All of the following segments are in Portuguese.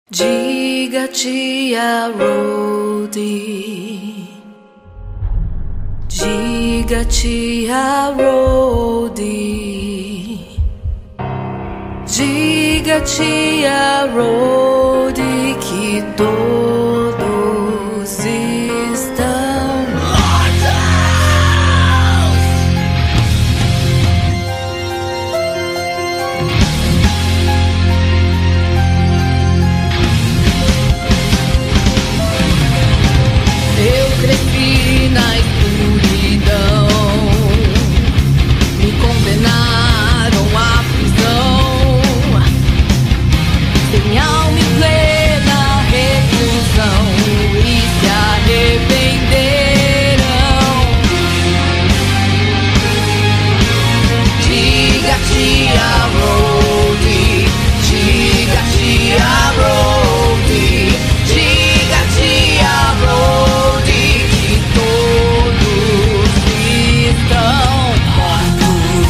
Diga tia Rhody, diga tia Rhody, diga tia Rhody que todos estão mortos. Eu cresci na escuridão, me condenaram à prisão, sem alma em plena reclusão, e se arrependerão. Diga tia Rhody, diga tia Rhody, diga tia Rhody que todos estão mortos.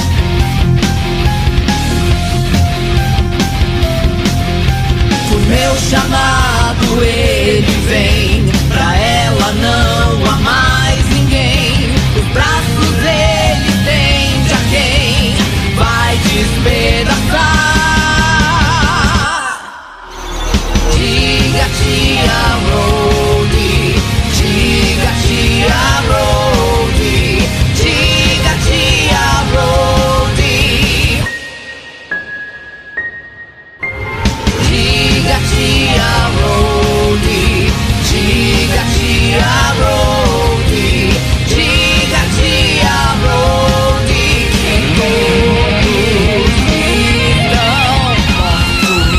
Por meu chamado ele vem, pra ela não há mais ninguém. Os braços ele estende a quem vai despedaçar. Diga tia Rhody, diga tia Rhody, diga tia Rhody, diga tia Rhody, diga tia Rhody, diga tia Rhody que todos estão mortos.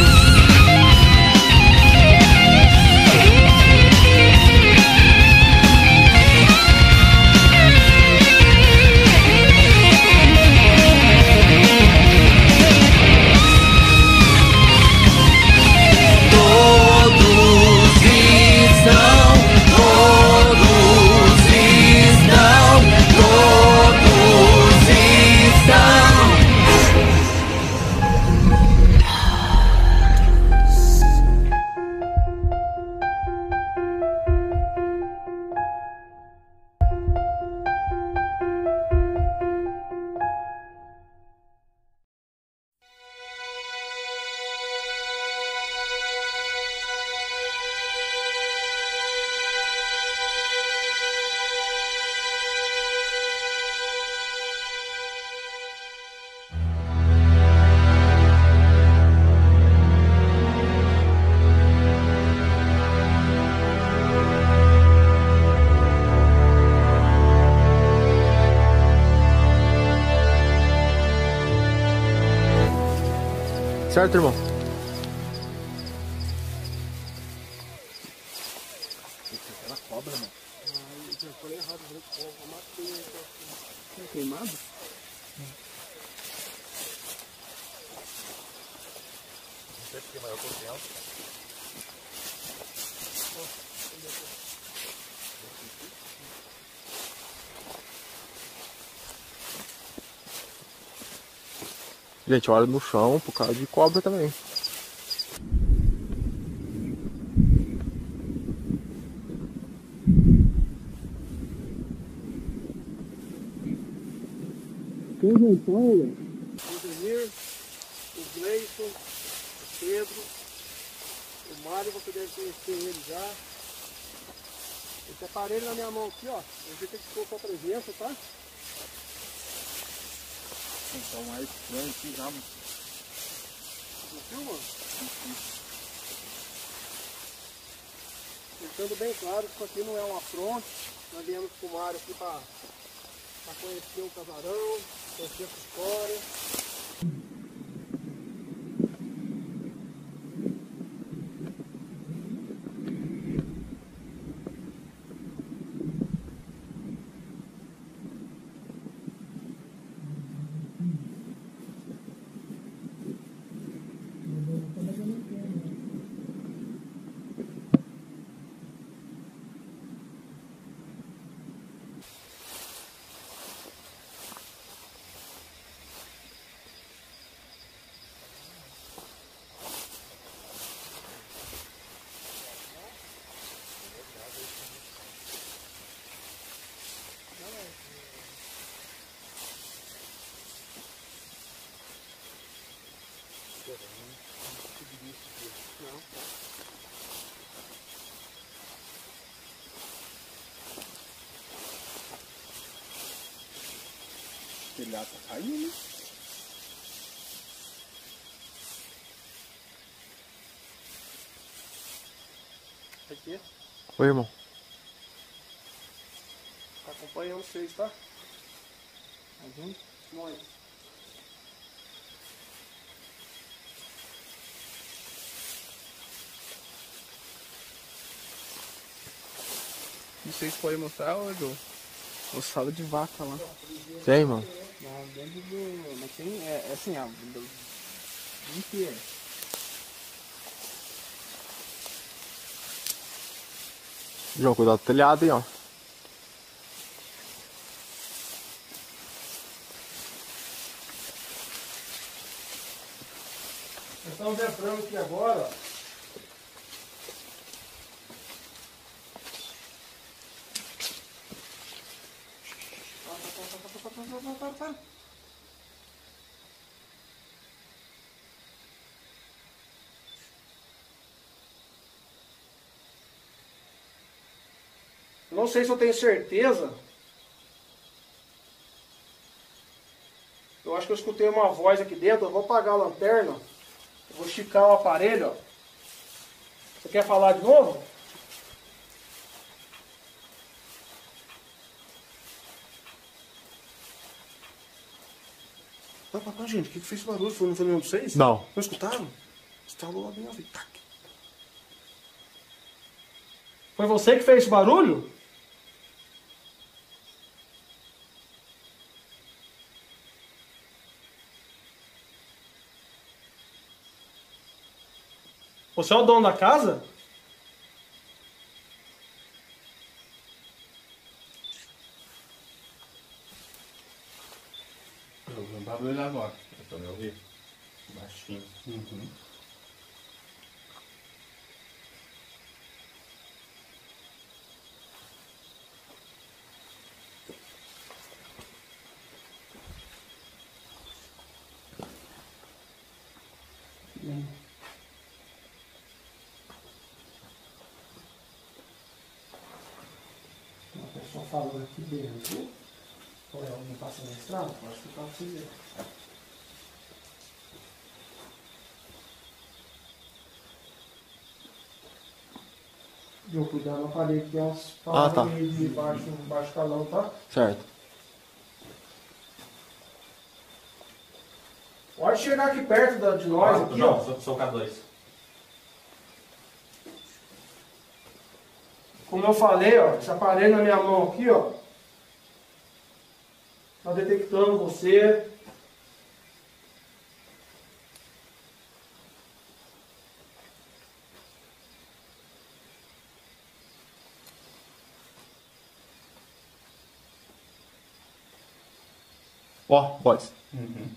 Certo, irmão? Aquela cobra, mano. Eu falei errado, eu matei. É queimado? Não sei porque, mas eu tô sem alto. Gente, olha no chão por causa de cobra também. Tem o João Paulo, o Denir, o Gleison, o Pedro, o Mário, você deve conhecer ele já. Esse aparelho na minha mão aqui, ó, eu vi que ficou com a presença, tá? Então mais estranho aqui já, mano. Você filma? Deixando bem claro que isso aqui não é um afronte. Nós viemos com o Mário aqui para conhecer o casarão, conhecer essa história. O telhado tá caindo. Aqui. Oi, irmão. Tá acompanhando vocês, tá? Tá junto? Nós. Não sei se pode mostrar, ô Joe. Ossada de vaca lá. Tem, mano? Não, dentro do... Mas tem... É assim, ó. Inteiro. João, cuidado do telhado aí, ó. Nós estamos entrando aqui agora, ó. Para. Não sei se eu tenho certeza. Eu acho que eu escutei uma voz aqui dentro. Eu vou apagar a lanterna. Eu vou esticar o aparelho, ó. Você quer falar de novo? Gente, o que fez esse barulho? Foi nenhum de vocês? Não. Não escutaram? Estalou lá dentro. Tac. Foi você que fez esse barulho? Você é o dono da casa? Eu ouvi um barulho agora. Eu também ouvi. Baixinho. Uhum. Uma pessoa falando aqui dentro. Ou é alguém passando na estrada? Pode ficar pra você ver. Viu? Cuidado na parede, tem umas paredes tá. aí de baixo calão, tá? Certo. Pode chegar aqui perto de nós, aqui, ó. Não, sou K2. Como eu falei, ó, esse aparelho na minha mão aqui, ó. Tá detectando você. Ó, pode. Uhum.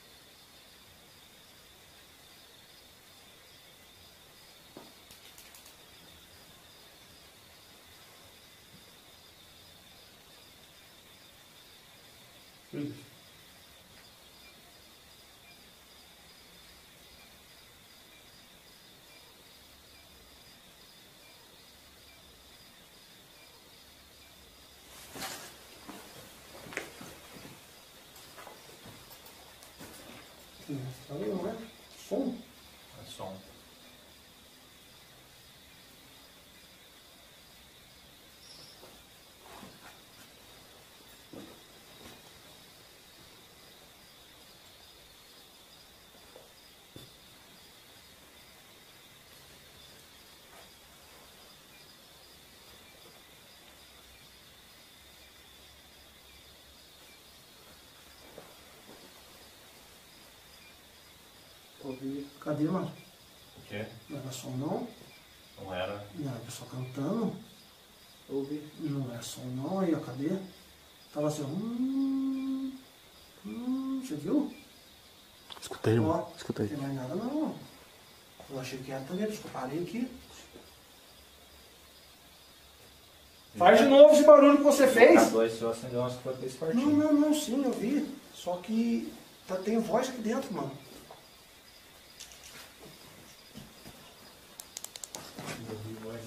Tá vendo, não é? Som. É som. Ouvi. Cadê, mano? O quê? Não era som, não? Não era. Não era pessoal cantando. Ouvi. Não era som, não. Aí, ó, cadê? Tava assim, você viu? Escutei, irmão. Ó, Escutei. não tem mais nada, não. Eu achei que era também, por isso que eu parei aqui. Faz de novo esse barulho que você fez. K2, se eu acender umas coisas desse Não, partido. não, sim, eu vi. Só que tem voz aqui dentro, mano.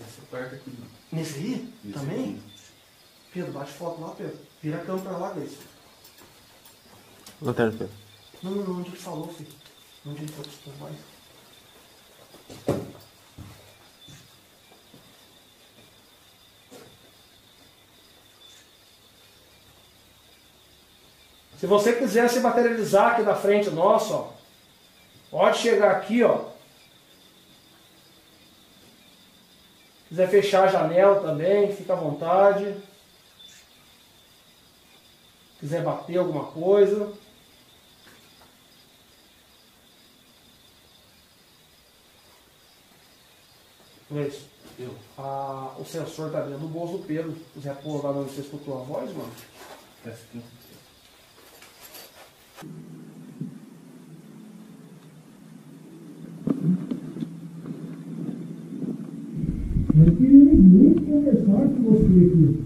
Essa parte aqui. Nesse aí? Esse Também? aqui. Pedro, bate foto lá, Pedro. Vira a câmera pra lá, Gleice. Lanterna, Pedro. Não, onde ele falou, filho? Onde ele falou que mais? Se você quiser se materializar aqui na frente nossa, ó, pode chegar aqui, ó. Quiser fechar a janela também, fica à vontade. Quiser bater alguma coisa. Isso. O sensor tá dentro do bolso do Pedro. Se quiser pôr lá onde você escutou a voz, mano. Essa aqui. Eu queria muito conversar com você aqui.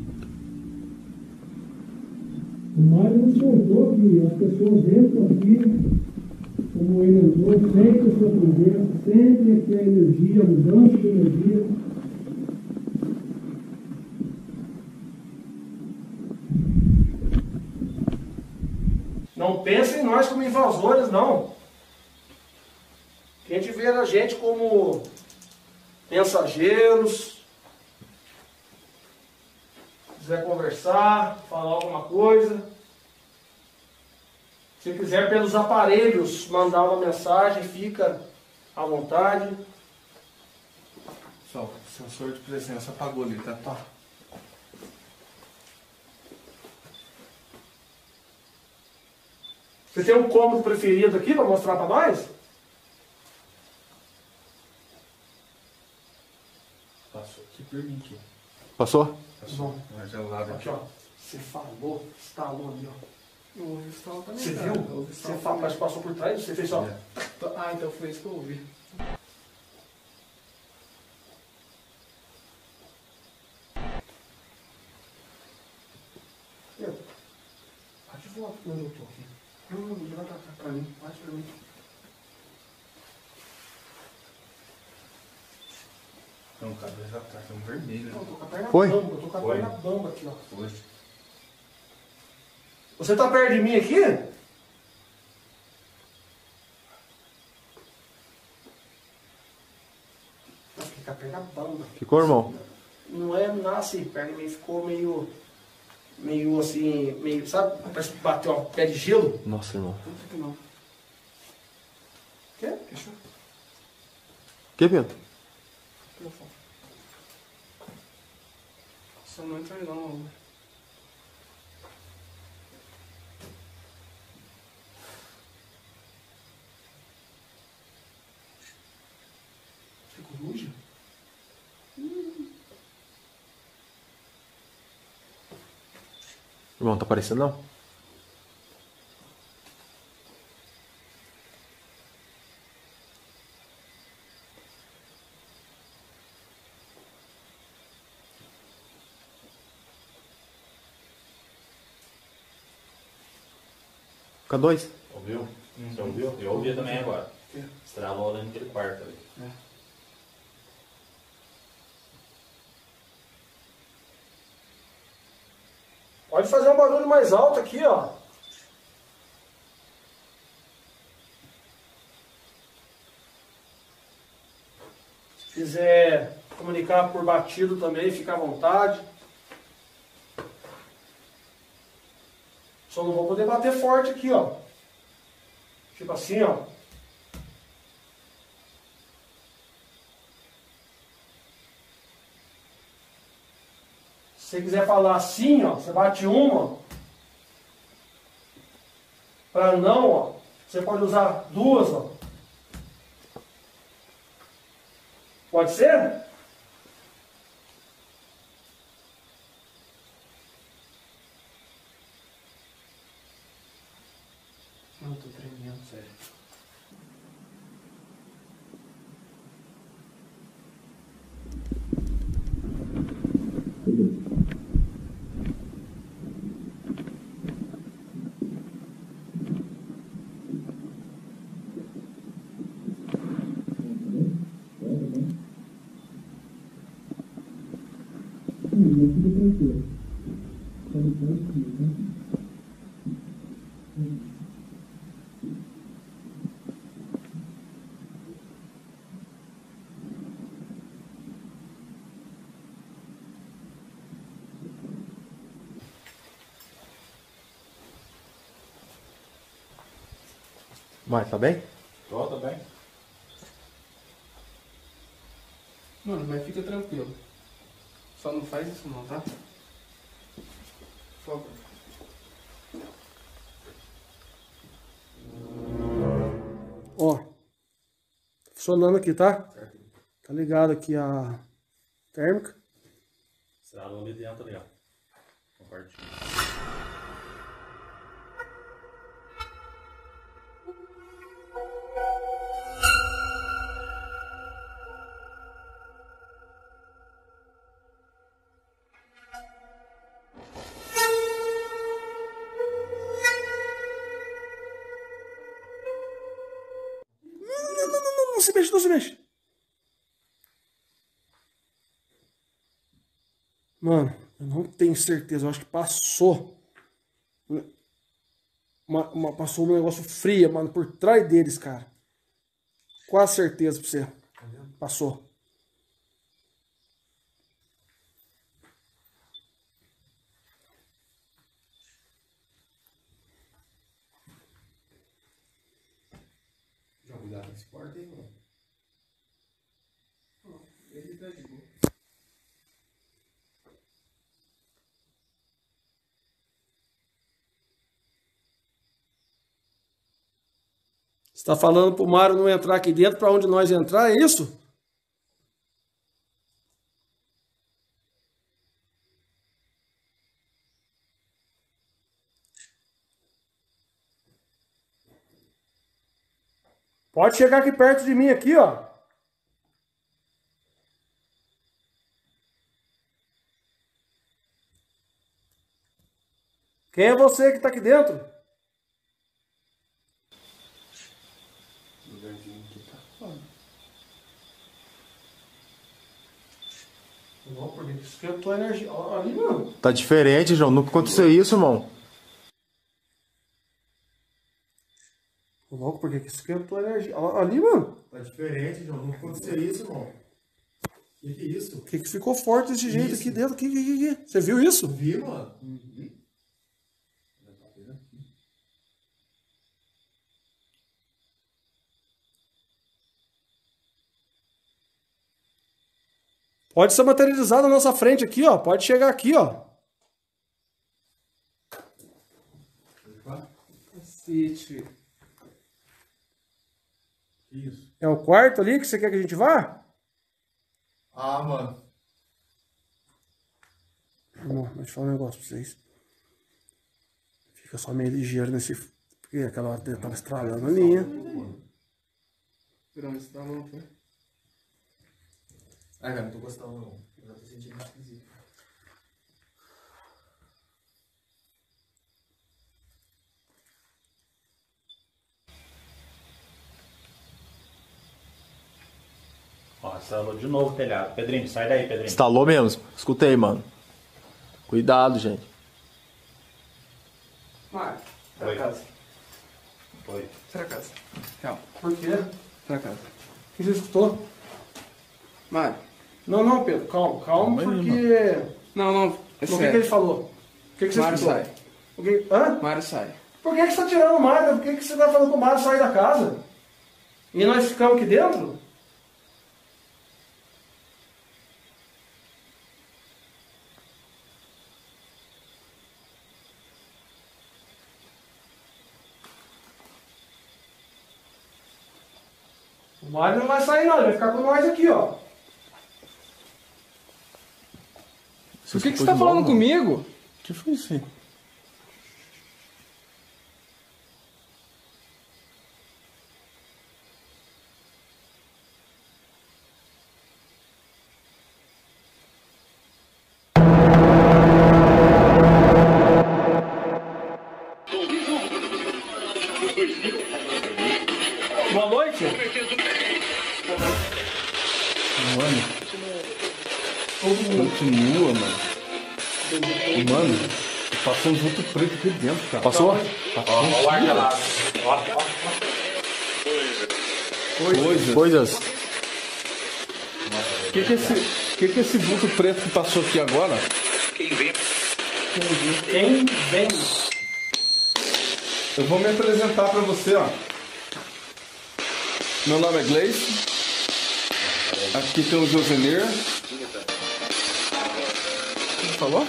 O Mário nos contou que as pessoas entram aqui, como ele entrou, sempre a sua presença, sempre aqui a energia, a mudança de energia. Não pensem em nós como invasores, não. A gente vê a gente como mensageiros. Se quiser conversar, falar alguma coisa. Se quiser pelos aparelhos mandar uma mensagem, fica à vontade. Pessoal, o sensor de presença apagou ali, tá? Tá. Você tem um cômodo preferido aqui para mostrar para nós? Passou aqui por mim aqui. Passou? Passou. Uma gelada Aqui, ó. Você falou, estalou ali, ó. Eu ouvi o estalo também. Você cara. viu? Eu ouvi o Você estalo fala, mas também. passou por trás, você fez ó. É. Ah, então foi isso que eu ouvi. Pedro, bate de volta onde eu tô aqui. Não, vai pra mim, bate pra mim. Não, cara, já tá tão vermelho. Não, eu tô com a perna Foi? bamba, eu tô com a Foi. perna bamba aqui, ó. Hoje. Você tá perto de mim aqui? Eu fiquei com a perna bamba. Ficou, irmão? Não é nada assim, a perna meio ficou meio assim, meio, sabe? Parece que bateu um pé de gelo. Nossa, irmão. Puta que não. Quer? Fechou? Que, Pedro? Telefone. Só não entra aí não. Você coruja? Irmão, tá aparecendo não? Fica dois. Ouviu? Você ouviu? Eu ouvi também agora. Estralou dentro daquele quarto ali. Pode fazer um barulho mais alto aqui, ó. Se quiser comunicar por batido também, fica à vontade. Só não vou poder bater forte aqui, ó. Tipo assim, ó. Se você quiser falar assim, ó, você bate uma. Para não, ó, você pode usar duas, ó. Pode ser? Não, tô tremendo, sério. Mas tá bem? Tô, tá bem. Mano, mas fica tranquilo. Só não faz isso não, tá? Por favor. Ó, funcionando aqui, tá? Tá ligado aqui a térmica. Estrada ali dentro ali, ó. Uma parte. Não se mexe, não se mexe. Mano, eu não tenho certeza, eu acho que passou. Passou um negócio frio, mano, por trás deles, cara. Quase certeza pra você. Passou. Já cuidado com esse porta aí, mano. Ele tá de boa. Você tá falando pro Mário não entrar aqui dentro pra onde nós entrar, é isso? Pode chegar aqui perto de mim aqui, ó. Quem é você que tá aqui dentro? O lugarzinho aqui tá foda. Não, porque esquentou a energia. Olha ali, mano. Tá diferente, João. Nunca aconteceu isso, irmão. Louco, porque esquentou a energia. Olha ali, mano. Tá diferente, João. Nunca aconteceu isso, irmão. Que é isso? O que ficou forte desse jeito aqui dentro? Que? Você viu isso? Vi, mano. Pode ser materializado na nossa frente aqui, ó. Pode chegar aqui, ó. Cacete. Isso. É o quarto ali que você quer que a gente vá? Ah, mano. Irmão, deixa eu falar um negócio pra vocês. Fica só meio ligeiro nesse... Porque aquela hora dele tava estralando a linha. Virou esse talão, foi? Ai, cara, não tô gostando, não. Eu já tô sentindo esquisito. Ó, instalou de novo o telhado. Pedrinho, sai daí, Pedrinho. Instalou mesmo. Escutei, mano. Cuidado, gente. Mário, Oi. pra casa. Foi. Pra casa. Calma. Por quê? Pra casa. O que você escutou? Mário. Não, Pedro. Calma, porque... Não, é O que sério. ele falou? O que você Mário escutou? sai. O que... Hã? Mário sai. Por que você tá tirando o Mário? Por que você tá falando pro Mário sair da casa? E nós ficamos aqui dentro? O Mário não vai sair não, ele vai ficar com nós aqui, ó. Por que você tá falando comigo? O que foi isso aí? Boa noite. Continua, mano. Mano, passou um vulto preto aqui dentro, cara. Passou? Ó, o ar gelado. Coisas. O que é esse vulto preto que passou aqui agora? Quem vem? Eu vou me apresentar pra você, ó. Meu nome é Gleice. Aqui tem o Josenir. Falou?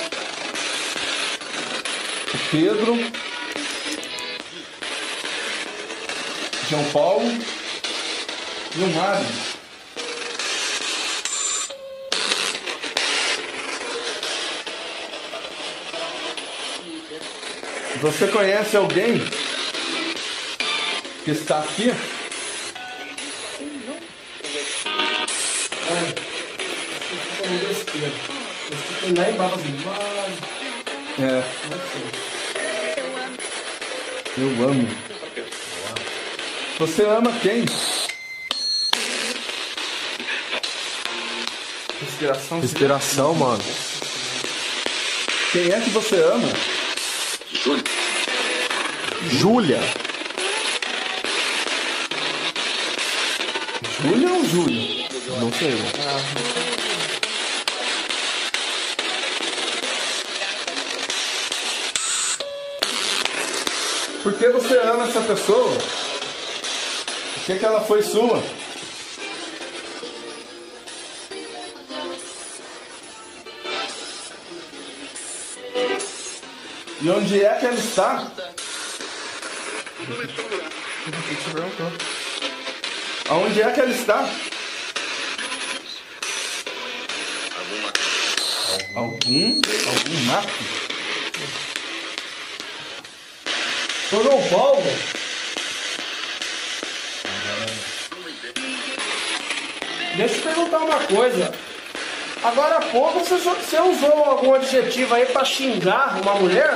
O Pedro. João Paulo. E o Mário. Você conhece alguém que está aqui? Lá embaixo assim, É. Eu amo. Você ama quem? Inspiração, mano. Quem é que você ama? Júlia. Júlia ou Júlio? Não sei. Por que você ama essa pessoa? Por que ela foi sua? E onde é que ela está? Aonde é que ela está? Algum mato? Ô João Paulo, deixa eu perguntar uma coisa. Agora há pouco você usou algum adjetivo aí pra xingar uma mulher?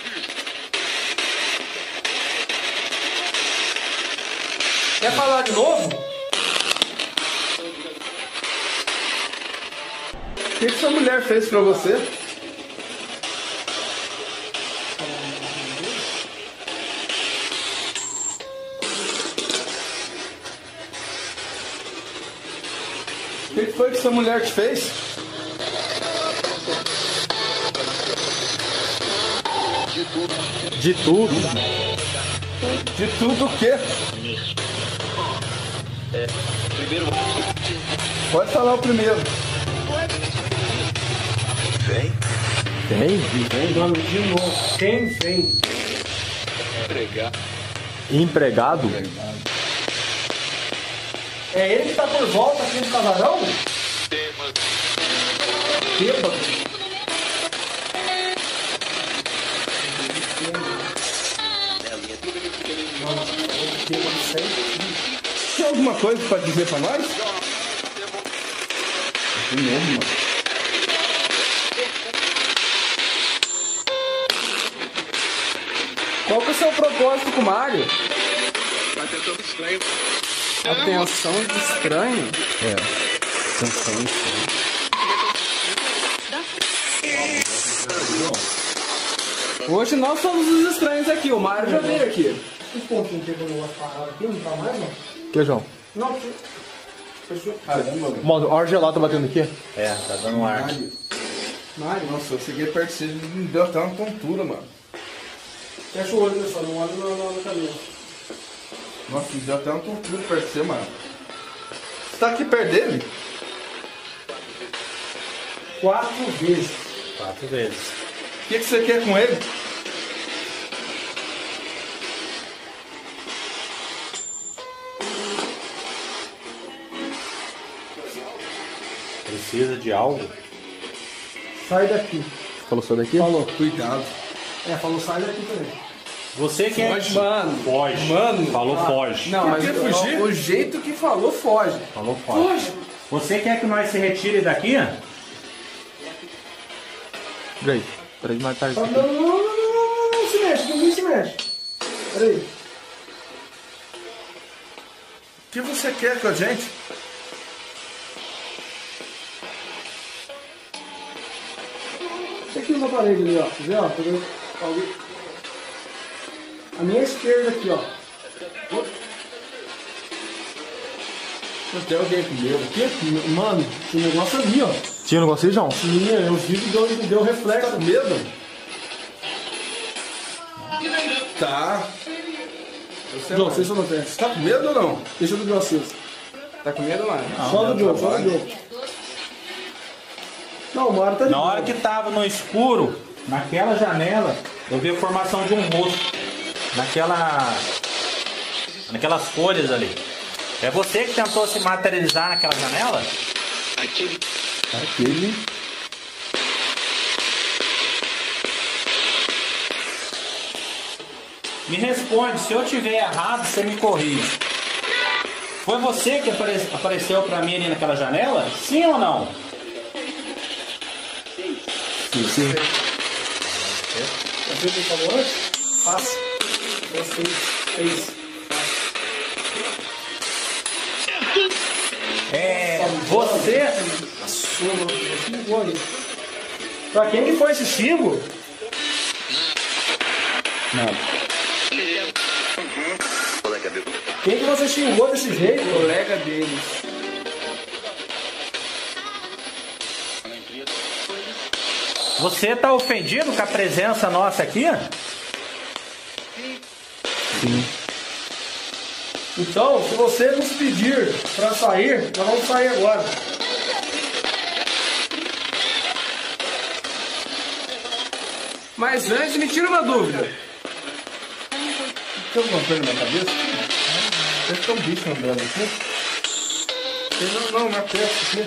Quer falar de novo? O que essa mulher fez pra você? O que foi que essa mulher te fez? De tudo. De tudo o quê? Pode falar o primeiro. Tem? Vem de novo. Quem vem? Empregado? É ele que tá por volta aqui do casarão? Bêbado. Tem alguma coisa pra dizer pra nós? De novo, mano. Qual que é o seu propósito com o Mário? Atenção de estranho? Hoje nós somos os estranhos aqui, o Mário já veio aqui. Os pontinhos que eu gosto de parar aqui, não tá mais, não? Que, João? Não, Caramba, Mano, o ar gelado tá batendo aqui. É, tá dando um ar. Mário, nossa, eu cheguei perto de você, me deu até uma tontura, mano. fecha o olho, pessoal, não olha na cabeça. Nossa, me deu até uma tontura perto de você, mano. Você tá aqui perto dele? 4 vezes. 4 vezes. O que você quer com ele? Precisa de algo? Sai daqui. Falou só daqui? Falou. Cuidado. Falou sai daqui também. Você quer... Mano, Foge. Mano. Falou foge. Não, mas quer fugir? o jeito que falou, foge. Falou foge. Você quer que nós se retire daqui? Peraí. Peraí de matar isso aqui. Não se mexe, ninguém se mexe. Peraí. O que você quer com a gente? aqui na parede ali, ó. Quer ver, ó? Tá vendo? A minha esquerda aqui, ó. Tem alguém com medo aqui? Mano, tinha um negócio ali, ó. Tinha um negócio aí, João? Tinha, eu vi que deu reflexo. Tá com medo? Tá. João, vocês não tem. Você tá com medo ou não? Deixa eu ver vocês. Tá com medo, mano? Só do João, só do João. Não, o Mário tá de Na boa. hora que tava no escuro, naquela janela, eu vi a formação de um rosto. Naquelas folhas ali. É você que tentou se materializar naquela janela? Aquele. Me responde, se eu tiver errado, você me corrige. Foi você que apareceu pra mim ali naquela janela? Sim ou não? Sim. Você que falou antes? Faça. Vocês fez. Você... Pra quem que foi esse xingo? Nada. Quem que você xingou desse jeito? Colega deles. Você tá ofendido com a presença nossa aqui? Sim. Então, se você nos pedir pra sair, nós vamos sair agora. Mas antes, me tira uma dúvida. Tem alguma coisa na minha cabeça? Deve ter um bicho andando aqui. Não, na testa aqui.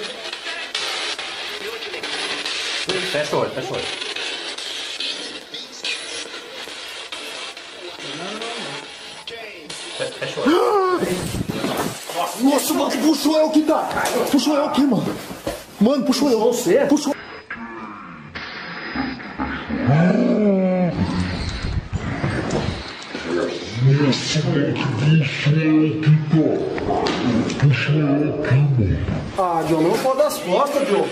Fecha o olho, fecha o olho. Fecha o olho. Nossa, mano, puxou eu aqui, tá? Puxou eu aqui, mano. Mano, puxou eu. Você? Puxou. Ah, John, não pode dar as costas, John.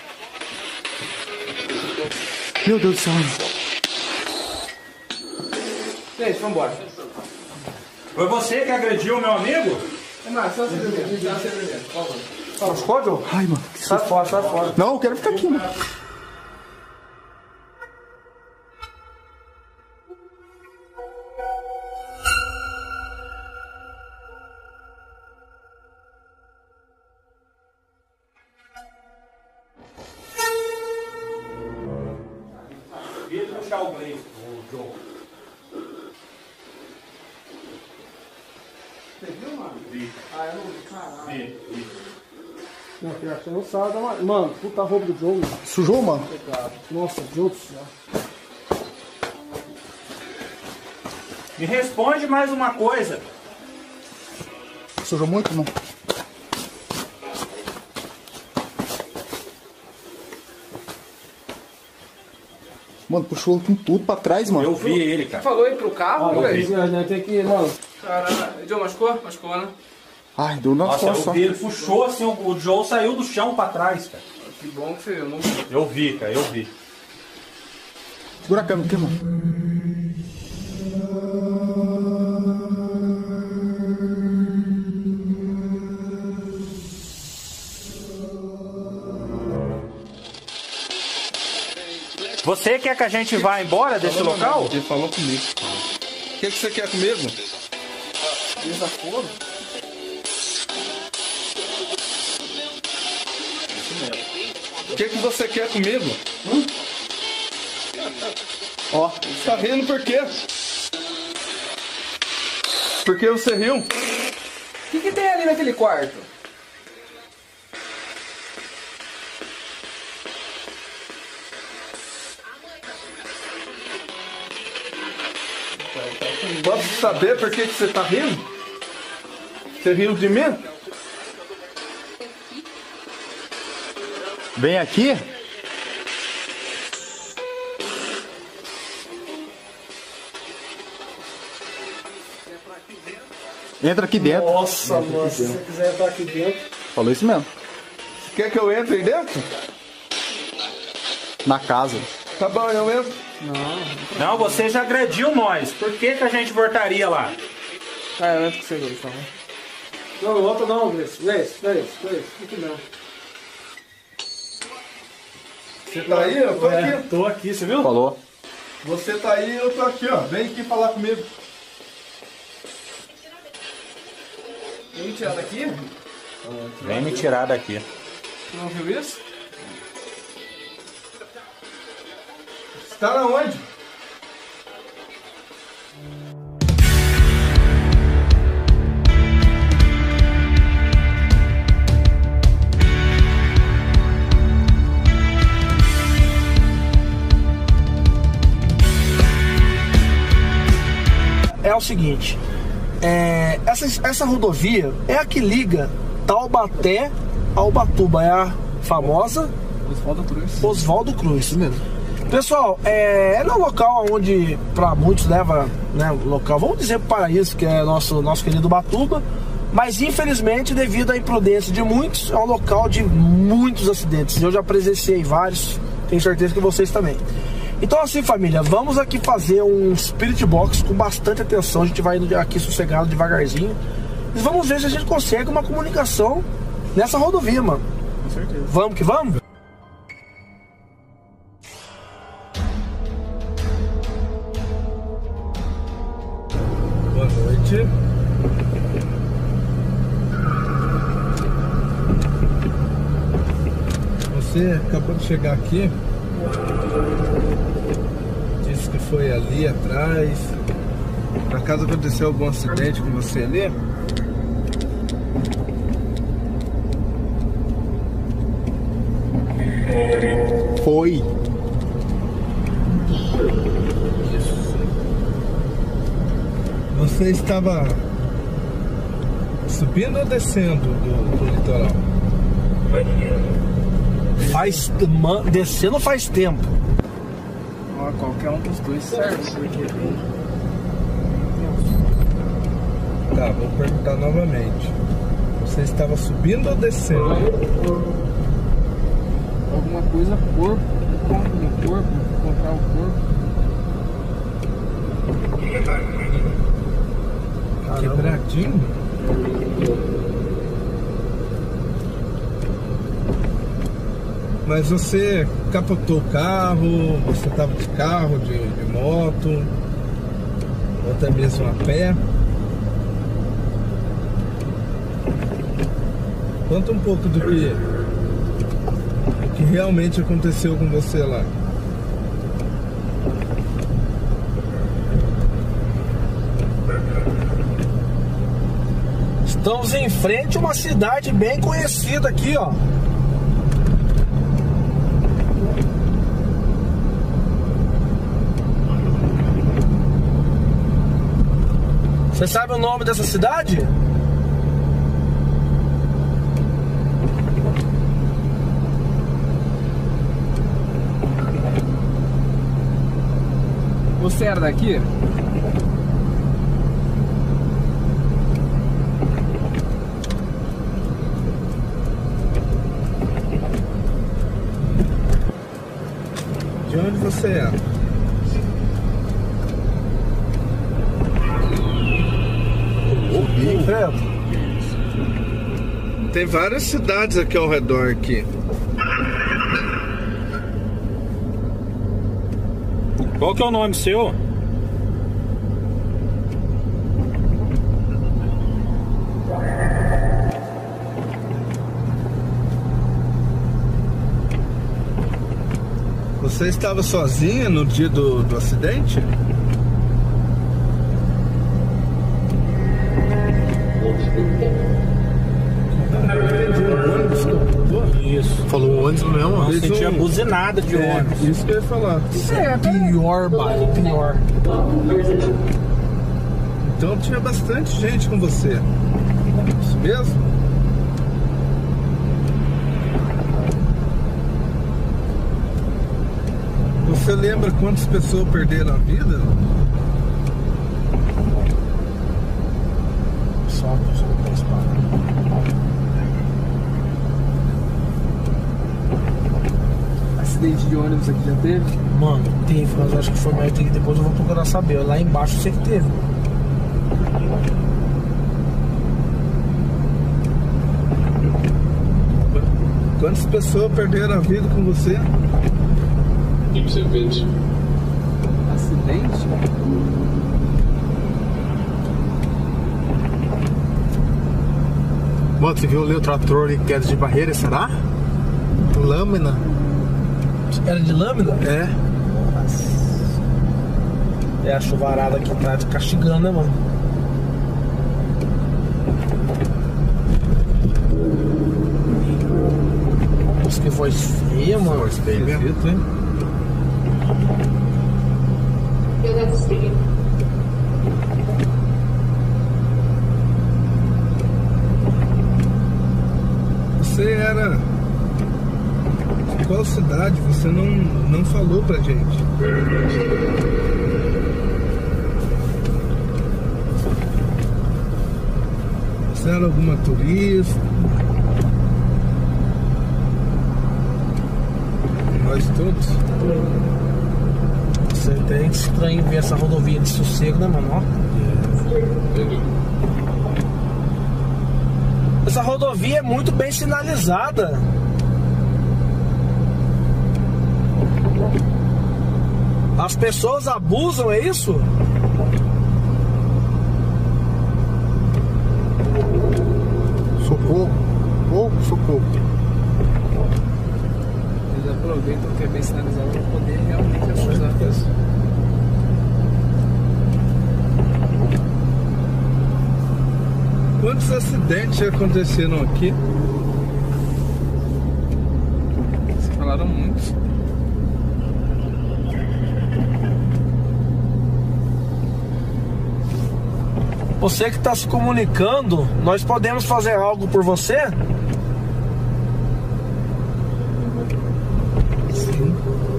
Meu Deus do céu. Gente, vambora. Foi você que agrediu o meu amigo? Não, só você primeiro. Só você primeiro, por favor. Tá, mas pode, John? Ai, mano. Sai fora, sai fora. Não, eu quero ficar aqui, mano. Puxar o Gleison, o Joe. Você viu, mano? Vi. Ah, eu não vi, caralho. Vi. Não, pior que você não sabe, tá, mano, puta roupa do John. Sujou, mano? Nossa, Deus do céu. Me responde mais uma coisa. Sujou muito, mano? Mano, puxou com tudo pra trás, mano. Eu vi ele, cara. Falou aí pro carro, velho? A gente tem que, mano. Caralho. John, machucou? Machucou, né? Ai, deu na Nossa, costa. eu vi, ele puxou assim, o Joe saiu do chão pra trás, cara. Que bom que você viu. Não... Eu vi, cara, eu vi. Segura a câmera aqui, mano. Você quer que a gente vá embora desse local? Ele falou comigo. O que você quer comigo? Desaforo? O que você quer comigo? Ó. Tá rindo por quê? Por que você riu? O que tem ali naquele quarto? Posso saber por que você tá rindo? Você riu de mim? Vem aqui. Entra aqui dentro. Nossa, mano, se você quiser entrar aqui dentro. Falou isso mesmo. Quer que eu entre aí dentro? Na casa. Tá bom, eu mesmo? Não, você já agrediu nós. Por que que a gente voltaria lá? Ah, eu entro com você, Gleice, tá bom? Não, volta não, Gleice. Fique não. Você tá aí? Eu tô aqui. Tô aqui, você viu? Falou. Você tá aí, eu tô aqui, ó. Vem aqui falar comigo. Vem me tirar daqui? Vem me tirar daqui. Tu não viu isso? Você tá na onde? É o seguinte, essa rodovia é a que liga Taubaté a Ubatuba, é a famosa Oswaldo Cruz. Isso mesmo. Pessoal, é no local onde para muitos leva, né, local, vamos dizer paraíso, que é nosso querido Ubatuba, mas infelizmente devido à imprudência de muitos, é um local de muitos acidentes. Eu já presenciei vários, tenho certeza que vocês também. Então assim, família, vamos aqui fazer um Spirit Box com bastante atenção. A gente vai indo aqui sossegado, devagarzinho. E vamos ver se a gente consegue uma comunicação nessa rodovia, mano. Com certeza. Vamos que vamos? Boa noite. Você acabou de chegar aqui. Disse que foi ali atrás. Por acaso aconteceu algum acidente com você ali? Foi. Você estava subindo ou descendo do litoral? Descendo faz tempo. Ó, qualquer um dos dois serve, porque Tá, vou perguntar novamente. Você estava subindo ou descendo? alguma coisa, corpo, no corpo, encontrar o corpo. Quebradinho? Mas você capotou o carro, você estava de carro, de moto, ou até mesmo a pé? Conta um pouco do que realmente aconteceu com você lá. Estamos em frente a uma cidade bem conhecida aqui, ó. Você sabe o nome dessa cidade? Você era daqui? De onde você é? Em frente. Tem várias cidades aqui ao redor aqui. Qual que é o nome seu? Você estava sozinha no dia do acidente? Isso. Falou ônibus mesmo? Não Fez sentia um- buzinada de ônibus. Isso que eu ia falar. Pior, mano, pior. Então tinha bastante gente com você. Isso mesmo? Você lembra quantas pessoas perderam a vida? Só a espada. acidente de ônibus aqui já teve? Mano, teve, mas acho que foi mais que depois eu vou procurar saber. Lá embaixo eu sei que teve. Quantas pessoas perderam a vida com você? Acidente? Mano, você viu ali o trator ali, queda de barreira, será? Lâmina. Era de lâmina? É. É, a chuvarada aqui tá castigando, né, mano? Nossa, que voz feia, mano. Voz feia mesmo. Você era de qual cidade? Você não falou pra gente. Você era alguma turista? Nós todos? Você tem estranho ver essa rodovia de sossego, né, mano? Ó. Essa rodovia é muito bem sinalizada. As pessoas abusam, é isso? Socorro. Oh, socorro. Eles aproveitam que é bem sinalizado para poder realmente assustar a pessoa. Quantos acidentes já aconteceram aqui? Vocês falaram muitos. Você que está se comunicando, nós podemos fazer algo por você? Sim.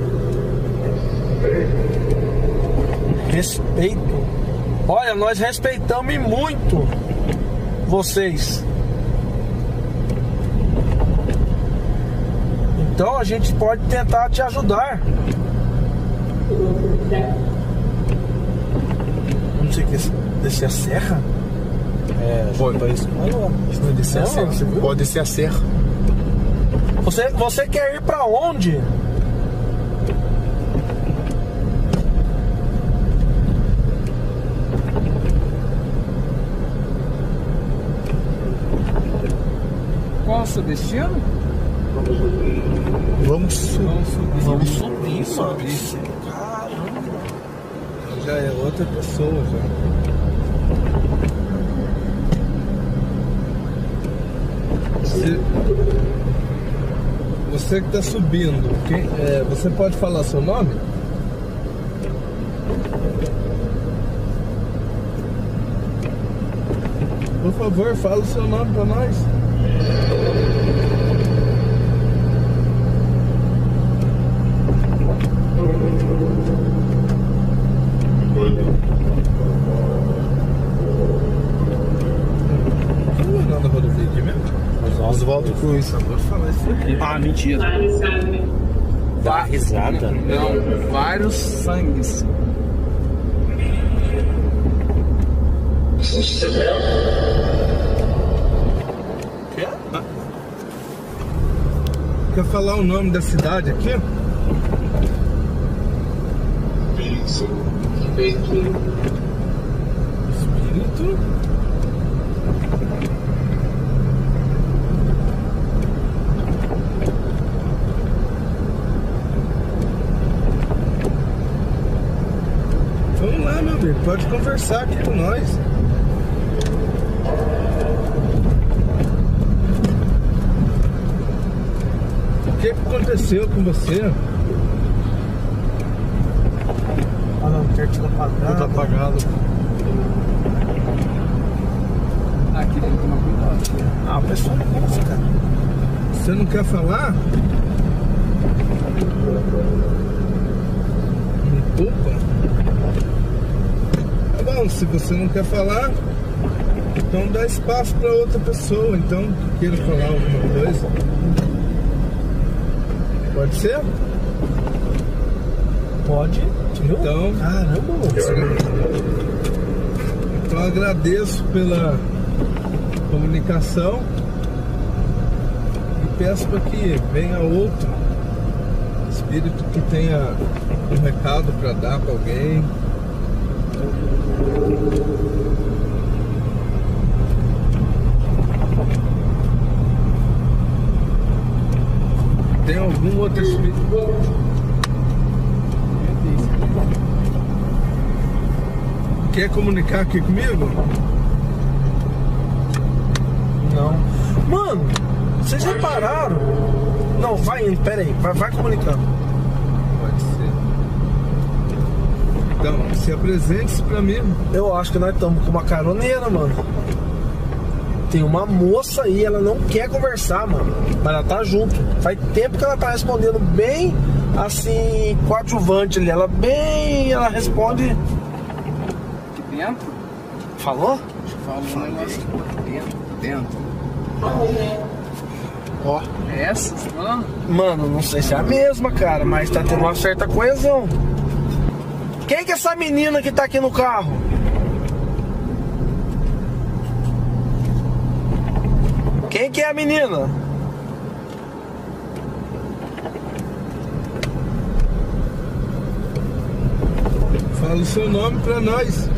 Respeito. Olha, nós respeitamos e muito vocês. Então a gente pode tentar te ajudar. Não sei o que, descer a serra? É, Pode, para isso. Isso não é descer a serra. Pode descer a serra. Você quer ir pra onde? Qual é o seu destino? Vamos subir. Vamos subir, mano. Caramba. Já é outra pessoa já. Você que está subindo, você pode falar seu nome? Por favor, fala o seu nome para nós. Oswaldo Cruz. Vou falar isso aqui. Ah, mentira. Dá risada? Não, vários sangues. Quer falar o nome da cidade aqui? Espírito. Vamos lá, meu amigo, pode conversar aqui com nós. O que aconteceu com você? Ah não, quer te dar apagado. Tá apagado. Aqui tem que tomar cuidado. Ah, o pessoal não gosta, cara. Você não quer falar? Me culpa? Tá bom, se você não quer falar, então dá espaço para outra pessoa, então, que queira falar alguma coisa. Pode ser? Pode, viu? Então, Caramba, moço. então agradeço pela comunicação e peço para que venha outro espírito que tenha um recado para dar para alguém. Tem algum outro espírito? Quer comunicar aqui comigo? Não. Mano, vocês repararam? Não, vai indo, pera aí, vai comunicando. Pode ser. Então, se apresente-se pra mim. Eu acho que nós estamos com uma caroneira, mano. Tem uma moça aí, ela não quer conversar, mano. Mas ela tá junto. Faz tempo que ela tá respondendo bem, assim, coadjuvante ali. Ela responde. Dentro? Falou? Falou um negócio aqui. Dentro. Ó. É essa? Você tá falando? Mano, não sei se é a mesma, cara, mas tá tendo uma certa coesão. Quem que é essa menina que tá aqui no carro? Quem que é a menina? Fala o seu nome pra nós.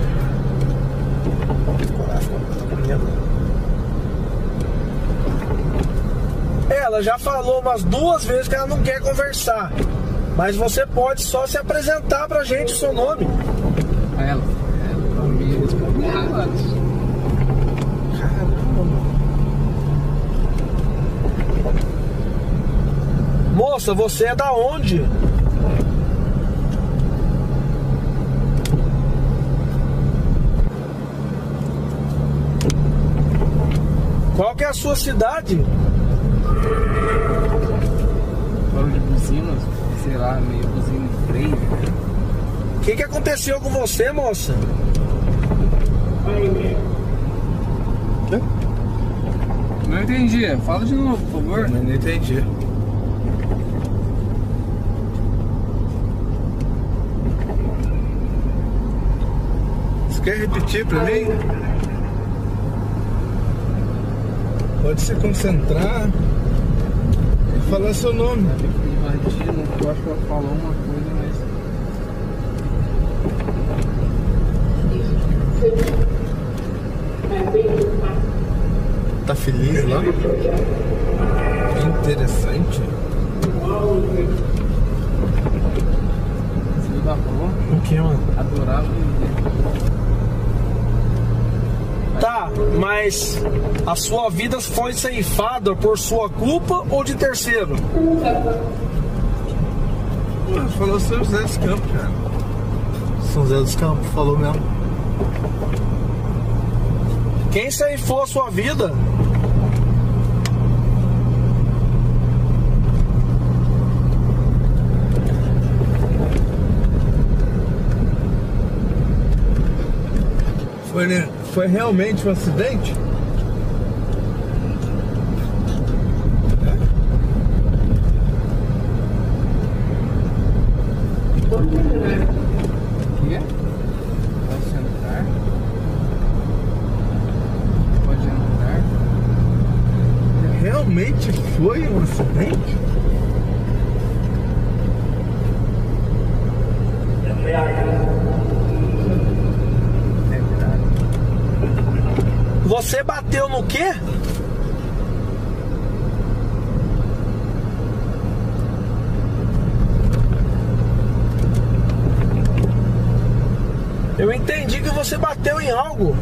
Ela já falou umas 2 vezes que ela não quer conversar. Mas você pode só se apresentar pra gente o seu nome. Ela me respondeu agora. Caramba, mano. Moça, você é da onde? Qual que é a sua cidade? Barulho de buzinas, sei lá, meio buzina de freio. O que aconteceu com você, moça? Não entendi. Fala de novo, por favor. Não entendi. Você quer repetir pra mim? Pode se concentrar e falar seu nome. Eu acho que ela falou uma coisa, mas... Tá feliz lá? Que interessante. Filho da porra. O que, mano? Adorava viver. Tá, mas a sua vida foi ceifada por sua culpa ou de terceiro? Pô, falou São José dos Campos, cara. São José dos Campos, falou mesmo. Quem ceifou a sua vida? Foi realmente um acidente? O quê? Pode sentar. Pode entrar. Realmente foi um acidente? Você bateu no quê? Eu entendi que você bateu em algo.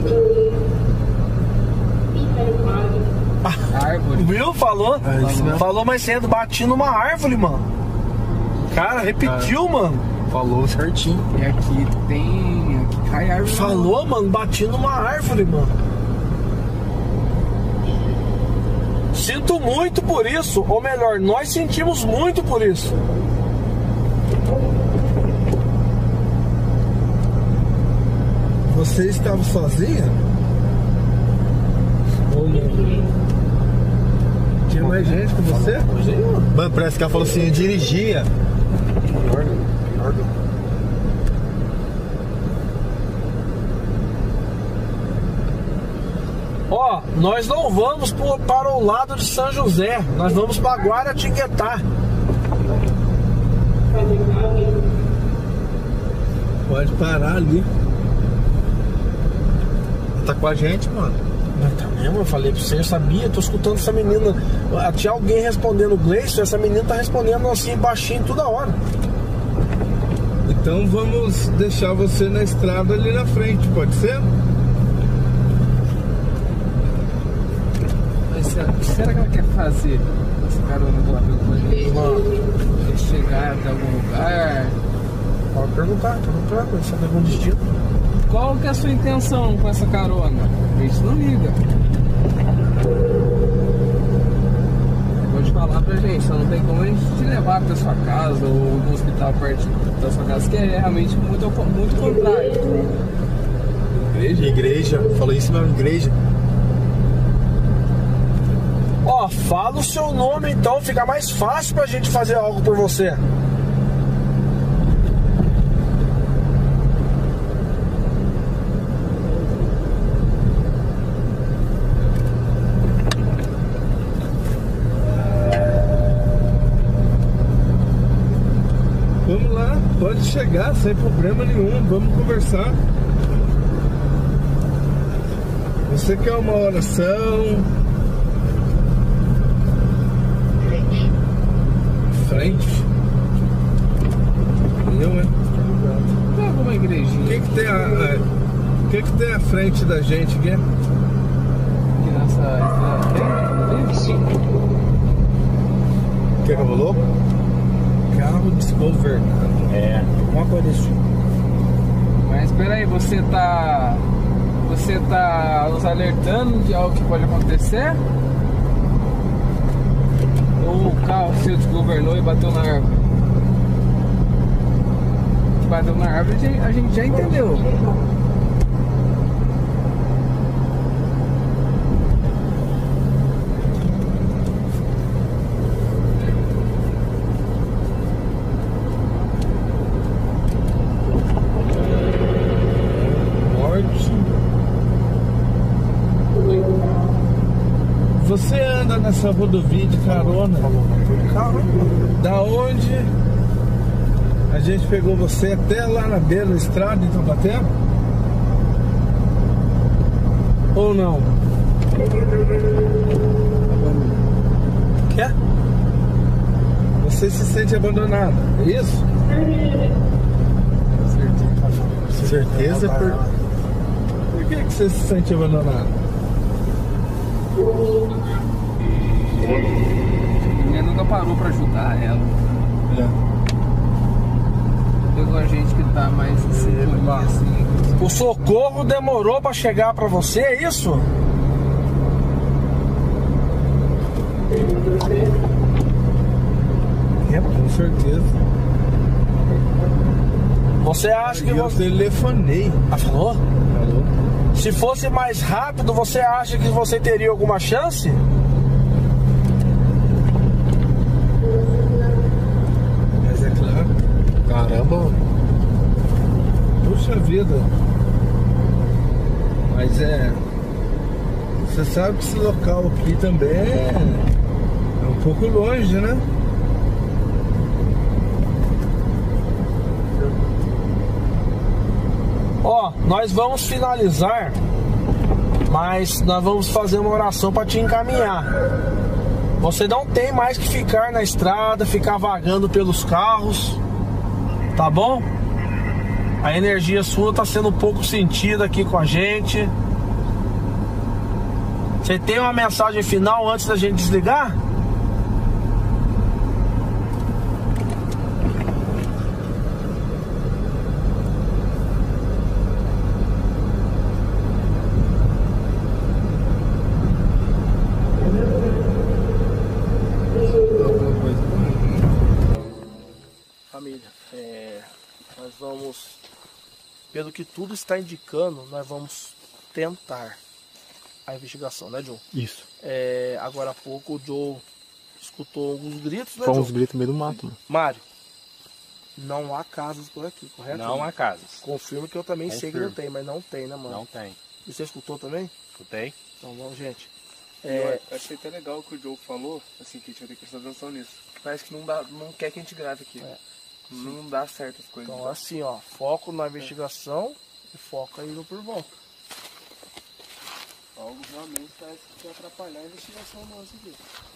Árvore. Viu? Falou? Falou mais cedo, bati numa árvore, mano. Cara, repetiu, mano. Falou certinho. E aqui tem... Aqui cai árvore. Falou, mano, bati numa árvore, mano. Sinto muito por isso, ou melhor, nós sentimos muito por isso. Você estava sozinha? Ou não? Tinha mais gente com você? Mano, parece que ela falou assim, eu dirigia. Ó, nós não vamos para o lado de São José, nós vamos para Guaratinguetá. Pode parar ali. Tá com a gente, mano. Mas tá mesmo, eu falei pra você, eu sabia, tô escutando essa menina. Tinha alguém respondendo o Gleison, essa menina tá respondendo assim, baixinho, toda hora. Então vamos deixar você na estrada ali na frente, pode ser? Mas será que ela quer fazer essa carona que ela pegou com a gente? Quer chegar até algum lugar? Pode perguntar, saber algum destino. Qual que é a sua intenção com essa carona? A gente não liga. Pode falar pra gente, só não tem como a gente te levar até a sua casa ou no hospital perto da sua casa, que é realmente muito contrário. Igreja, falou isso mesmo, igreja. Ó, fala o seu nome então, fica mais fácil pra gente fazer algo por você. Vamos lá, pode chegar sem problema nenhum, vamos conversar. Você quer uma oração? Frente? Eu, hein? Tem alguma igrejinha? O que que tem à frente da gente, Gui? Aqui nessa estrada? O que rolou? Carro desgovernado. É, alguma coisa desse. Mas espera aí, você tá nos alertando de algo que pode acontecer? Ou o carro seu desgovernou e bateu na árvore? Bateu na árvore, a gente já entendeu. Você anda nessa rodovia de carona? Da onde a gente pegou você até lá na beira da estrada em Taubaté? Ou não? Quer? Você se sente abandonado, é isso? Certeza Por que você se sente abandonado? Ninguém nunca parou pra ajudar ela. Pegou a gente que tá mais em sintonia, assim. O socorro demorou pra chegar pra você, é isso? É, com certeza. Você acha que Eu você... telefonei. Ah, falou? Falou. Se fosse mais rápido, você acha que você teria alguma chance? Mas é claro. Caramba. Puxa vida. Mas você sabe que esse local aqui também é um pouco longe, né? Ó, nós vamos finalizar, mas nós vamos fazer uma oração para te encaminhar. Você não tem mais que ficar na estrada, ficar vagando pelos carros, tá bom? A energia sua tá sendo um pouco sentida aqui com a gente. Você tem uma mensagem final antes da gente desligar? Família, nós vamos, pelo que tudo está indicando, nós vamos tentar a investigação, né, Joe? Isso. Agora há pouco o Joe escutou alguns gritos, né, Foi Joe? uns gritos no meio do mato, mano. Mário, não há casas por aqui, correto? Não há casas. Confirma que eu também sei que não tem, mas não tem, né, mano? Não tem. E você escutou também? Escutei? Então vamos, gente. Eu achei até legal o que o Joe falou, assim, que a gente vai ter que prestar atenção nisso. Parece que não quer que a gente grave aqui. Não dá certo as coisas. Então assim, ó, foco na investigação e foco aí no por volta. Algo realmente parece que quer atrapalhar a investigação nossa aqui.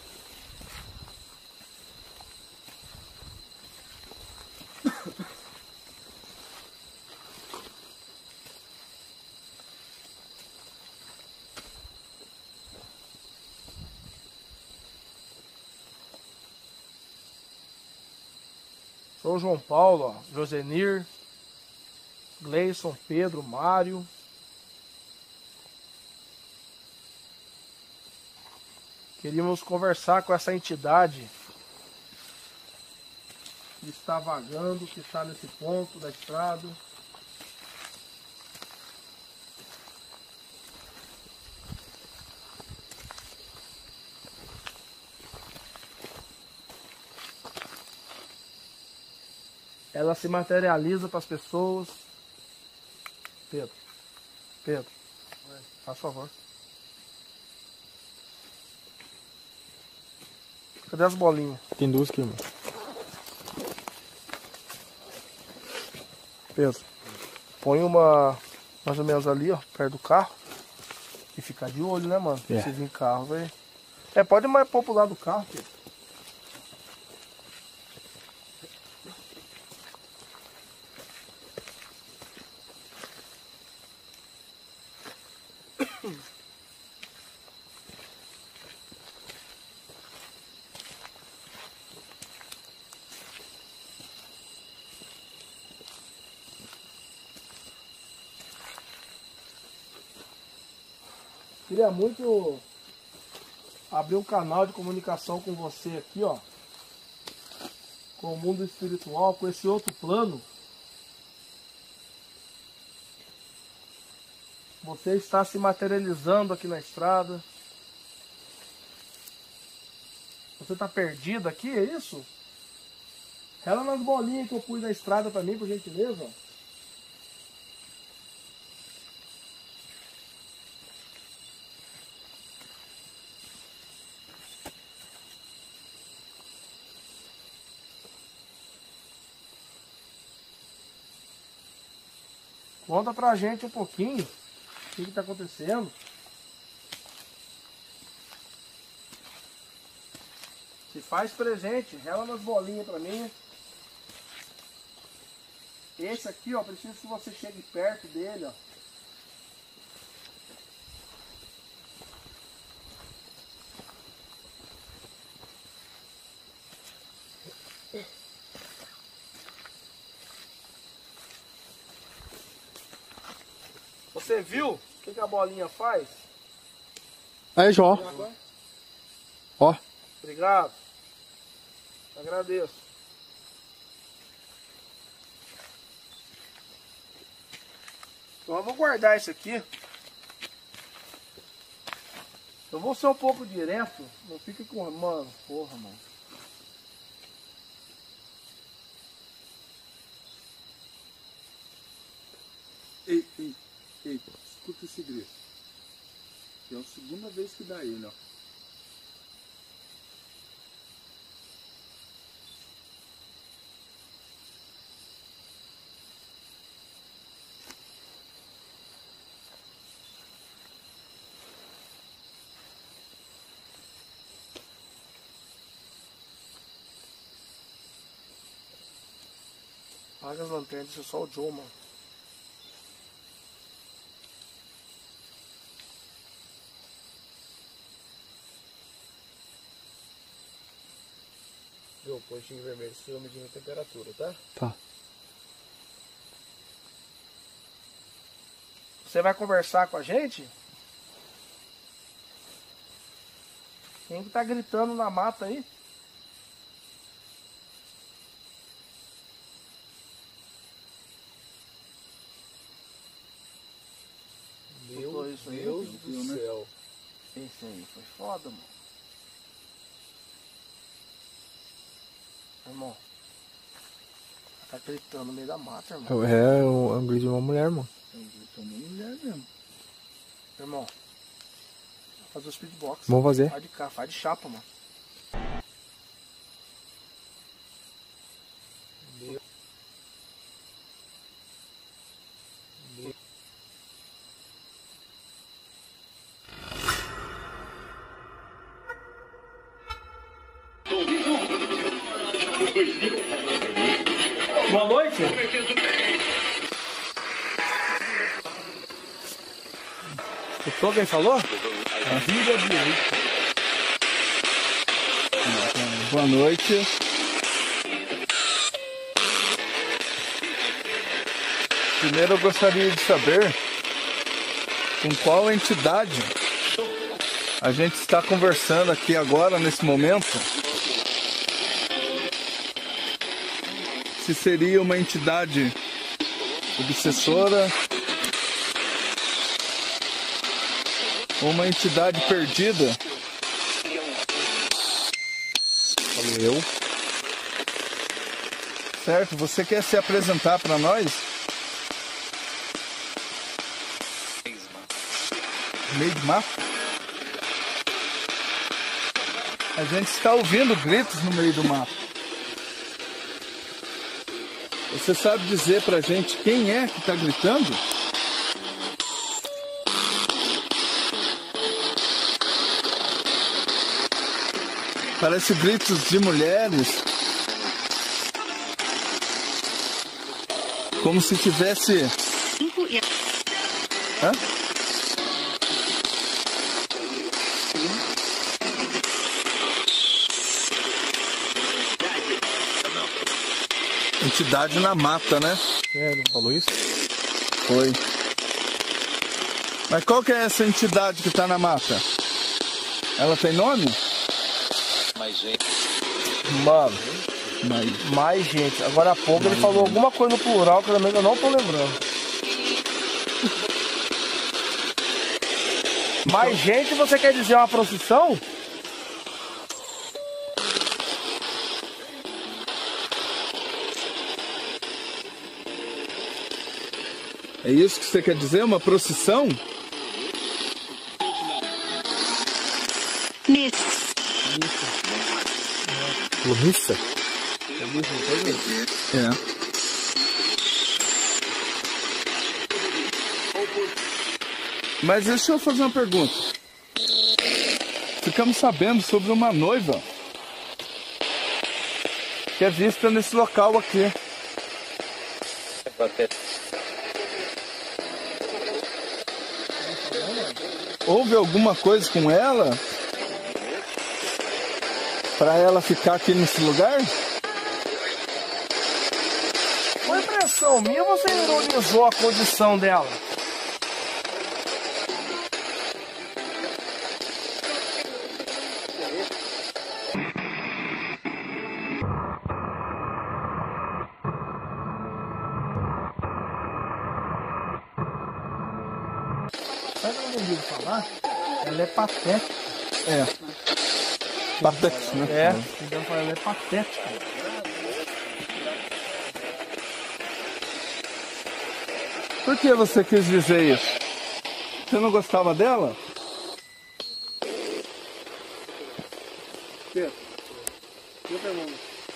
Sou João Paulo, ó, Josenir, Gleison, Pedro, Mário. Queríamos conversar com essa entidade que está vagando, que está nesse ponto da estrada. Ela se materializa para as pessoas. Pedro, faz favor. Cadê as bolinhas? Tem duas aqui, mano. Pedro, põe uma mais ou menos ali, ó, perto do carro. E ficar de olho, né, mano? Se vir carro, vai. Pode mais pôr pro lado do carro, Pedro. Queria muito abrir um canal de comunicação com você aqui, ó. Com o mundo espiritual, com esse outro plano. Você está se materializando aqui na estrada. Você está perdido aqui, é isso? Rela nas bolinhas que eu pus na estrada para mim, por gentileza. Conta pra gente um pouquinho o que está acontecendo. Se faz presente, rela nas bolinhas pra mim. Esse aqui, ó, preciso que você chegue perto dele, ó. Você viu o que a bolinha faz? Aí, João. Ó. Obrigado. Agradeço. Então eu vou guardar isso aqui. Eu vou ser um pouco direto. Não fique com... Mano, porra, mano. Ei, escuta esse grito. É a segunda vez que dá ele, ó. Apaga as lanternas, isso é só o Joe, mano. Joe, pontinho vermelho, estou medindo a temperatura, tá? Tá. Você vai conversar com a gente? Quem que tá gritando na mata aí? Meu Deus do céu. Esse aí foi foda, mano. Irmão. Tá gritando no meio da mata, irmão. É um grito de uma mulher, mano. É uma mulher mesmo. Irmão. Fazer o speedbox. Vamos fazer. Faz de cá, faz de chapa, mano. Boa noite. Escutou quem falou? Boa noite. Primeiro eu gostaria de saber com qual entidade a gente está conversando aqui agora, nesse momento. Se seria uma entidade obsessora ou uma entidade perdida. Eu. Certo? Você quer se apresentar para nós? Meio de mato? A gente está ouvindo gritos no meio do mato. Você sabe dizer pra gente quem é que tá gritando? Parece gritos de mulheres. Como se tivesse... Hã? Entidade na mata, né? É, não falou isso? Foi. Mas qual que é essa entidade que tá na mata? Ela tem nome? Mano, mais gente. Agora há pouco ele falou alguma coisa no plural que também eu não tô lembrando. Mais gente, você quer dizer uma procissão? É isso que você quer dizer? Uma procissão? Missa? É. Mas deixa eu fazer uma pergunta. Ficamos sabendo sobre uma noiva que é vista nesse local aqui. Houve alguma coisa com ela? Pra ela ficar aqui nesse lugar? Foi impressão minha ou você ironizou a condição dela? Sabe o que eu ouvi falar? Ela é patética. É. Patética, né? É, então ela é patética. Por que você quis dizer isso? Você não gostava dela? Pedro. Meu irmão.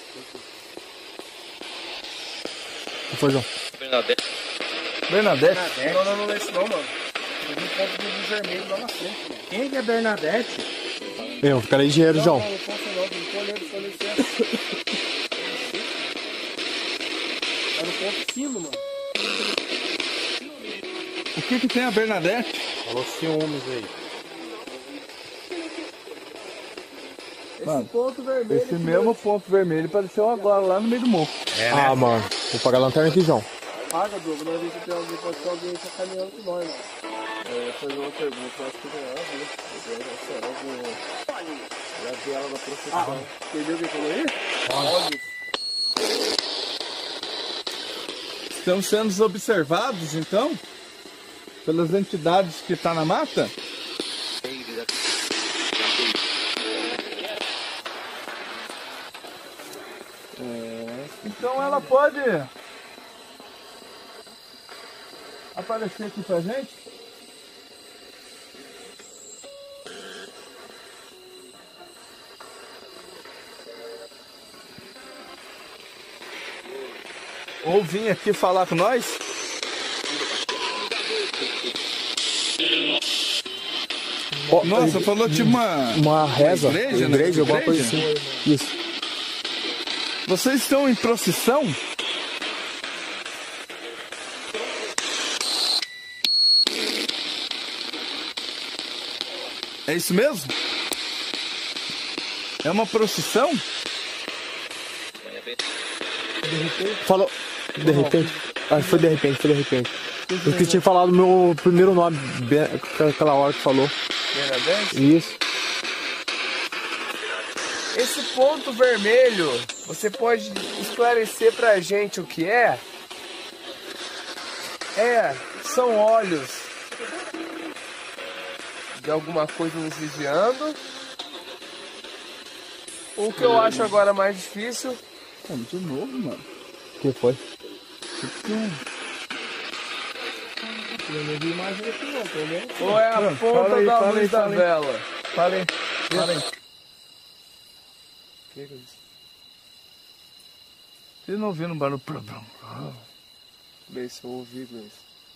O que foi, João? Bernadette? Não, não é isso não, mano. Tem um ponto de luz vermelho lá na frente, mano. Quem é que é Bernadette? Eu, ficarei dinheiro, João. Não posso não, não tô olhando, só licença. Tá no ponto fino, mano. O que tem a Bernadette? Falou ciúmes aí. Mano, Ponto vermelho. esse mesmo ponto vermelho apareceu agora lá no meio do morro. Ah, mano. Vou pagar a lanterna aqui, João. Paga, Douglas, nós vamos ver se tem alguém, pode ter alguém sacaneando com nós, mano. Eu ia fazer uma pergunta, eu acho que não é a ver. Já vi ela na procissão. Entendeu o que falou aí? Olha. Estamos sendo observados, então? Pelas entidades que estão na mata? Então ela pode aparecer aqui pra gente. Ou vir aqui falar com nós. Nossa, falou tipo uma reza, igreja, alguma coisa assim. Isso. Vocês estão em procissão? É isso mesmo? É uma procissão? Falou. De repente? Ah, foi de repente. Eu que tinha falado o meu primeiro nome, aquela hora que falou. Isso. Esse ponto vermelho, você pode esclarecer pra gente o que é? São olhos de alguma coisa nos vigiando. O que eu acho agora mais difícil... De novo, mano. O que foi? Ou é a ponta da luz da vela? Fala aí. Que é isso? Vocês não ouviram o barulho? Bem, se eu ouvi, Gleice.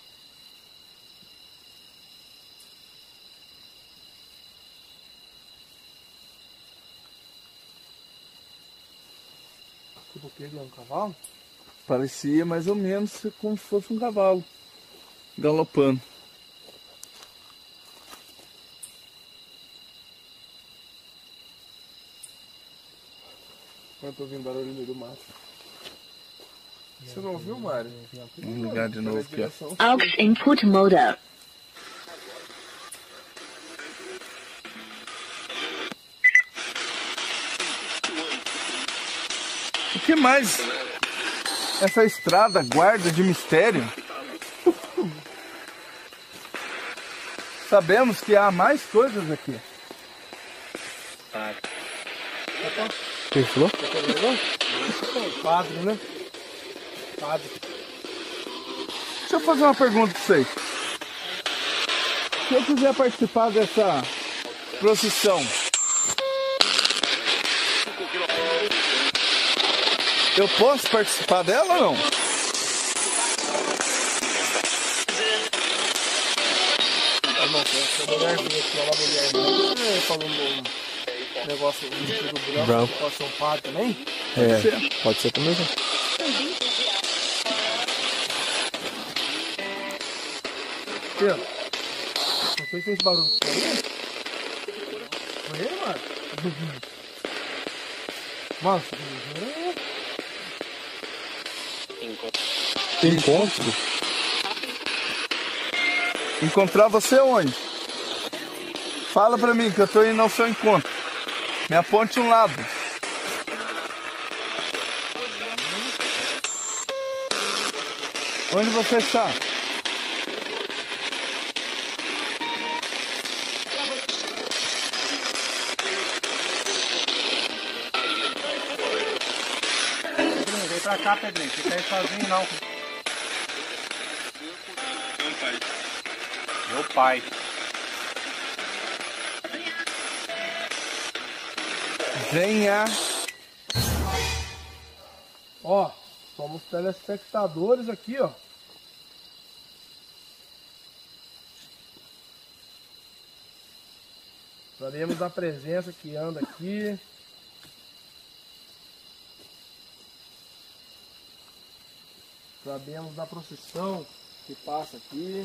Tipo o quê? Um cavalo? Parecia mais ou menos como se fosse um cavalo galopando. Eu tô ouvindo barulho no meio do mato. Você não ouviu, Mário? Vamos ligar de novo aqui, ó. AUX input mode. O que mais essa estrada guarda de mistério? Sabemos que há mais coisas aqui. O que ele falou? Padre, né? Padre. Deixa eu fazer uma pergunta pra vocês. Se eu quiser participar dessa procissão, eu posso participar dela ou não? A mulher veio aqui, uma mulher falando um negócio de vestido branco, pode ser um padre também? Pode ser também. Pedro, não sei se fez barulho. Foi ele, mano? Mano, Encontro? Encontrar você onde? Fala pra mim que eu tô indo ao seu encontro. Me aponte um lado. Onde você está? vem pra cá, Pedrinho. Você tá aí sozinho, não. Meu pai. Venha. Ó, somos telespectadores aqui, ó. Sabemos da presença que anda aqui. Sabemos da procissão que passa aqui.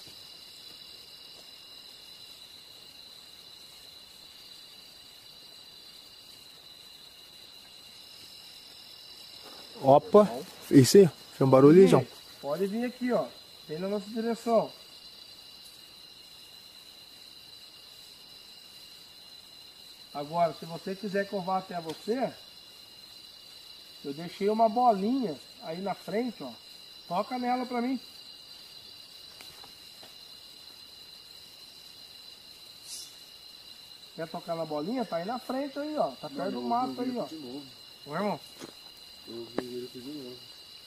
Opa, isso aí, foi um barulho, João. Pode vir aqui, ó. Vem na nossa direção. Agora, se você quiser que eu vá até você, eu deixei uma bolinha aí na frente, ó. Toca nela pra mim. Quer tocar na bolinha? Tá aí na frente aí, ó. Tá perto do mato aí, ó. Ô, irmão. Eu vi ele aqui de novo.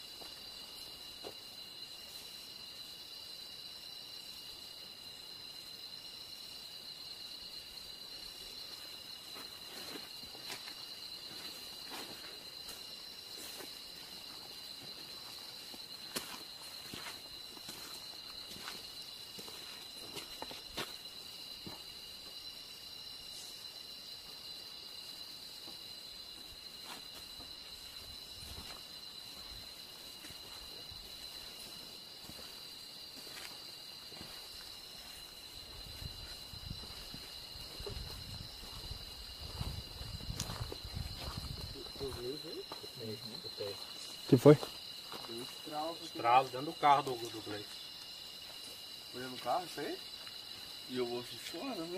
Que foi? Estralo dentro do carro do Gleice. Foi no carro isso aí? E eu vou de fora, né?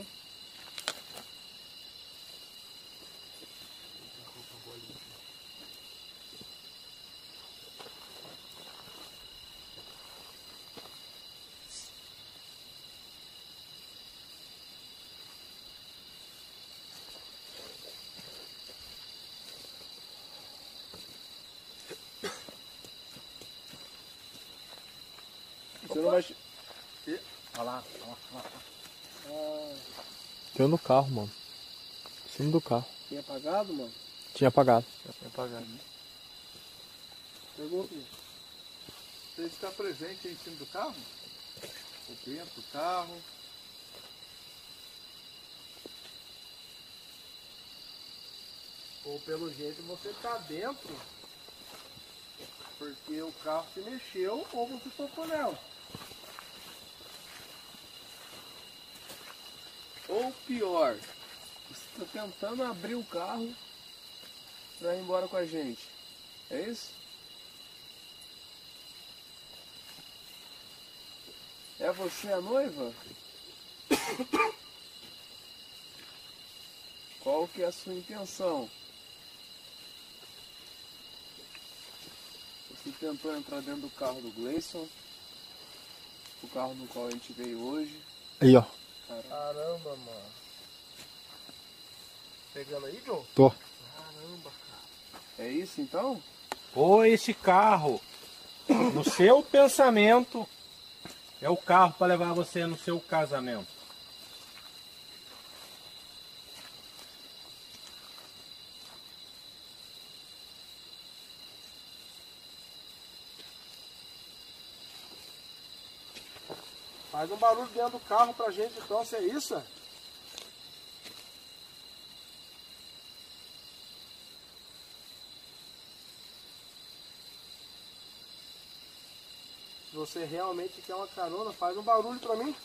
Você não vai... Olha lá. Deu no carro, mano. Em cima do carro. Tinha apagado, mano? Tinha apagado. Tinha apagado. Pergunta. Você está presente aí em cima do carro? Ou dentro do carro? Ou pelo jeito você tá dentro, porque o carro se mexeu ou você tocou nela. Ou pior, você está tentando abrir o carro para ir embora com a gente. É isso? É você a noiva? Qual que é a sua intenção? Você tentou entrar dentro do carro do Gleison, o carro no qual a gente veio hoje. Aí, ó. Caramba, mano. Pegando aí, John? Tô. Caramba, cara. É isso então? Ou esse carro, no seu pensamento, é o carro para levar você no seu casamento. Faz um barulho dentro do carro pra gente então, se é isso? Se você realmente quer uma carona, faz um barulho pra mim.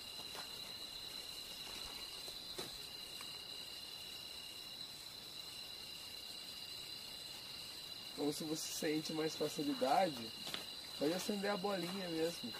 Ou se você sente mais facilidade, pode acender a bolinha mesmo.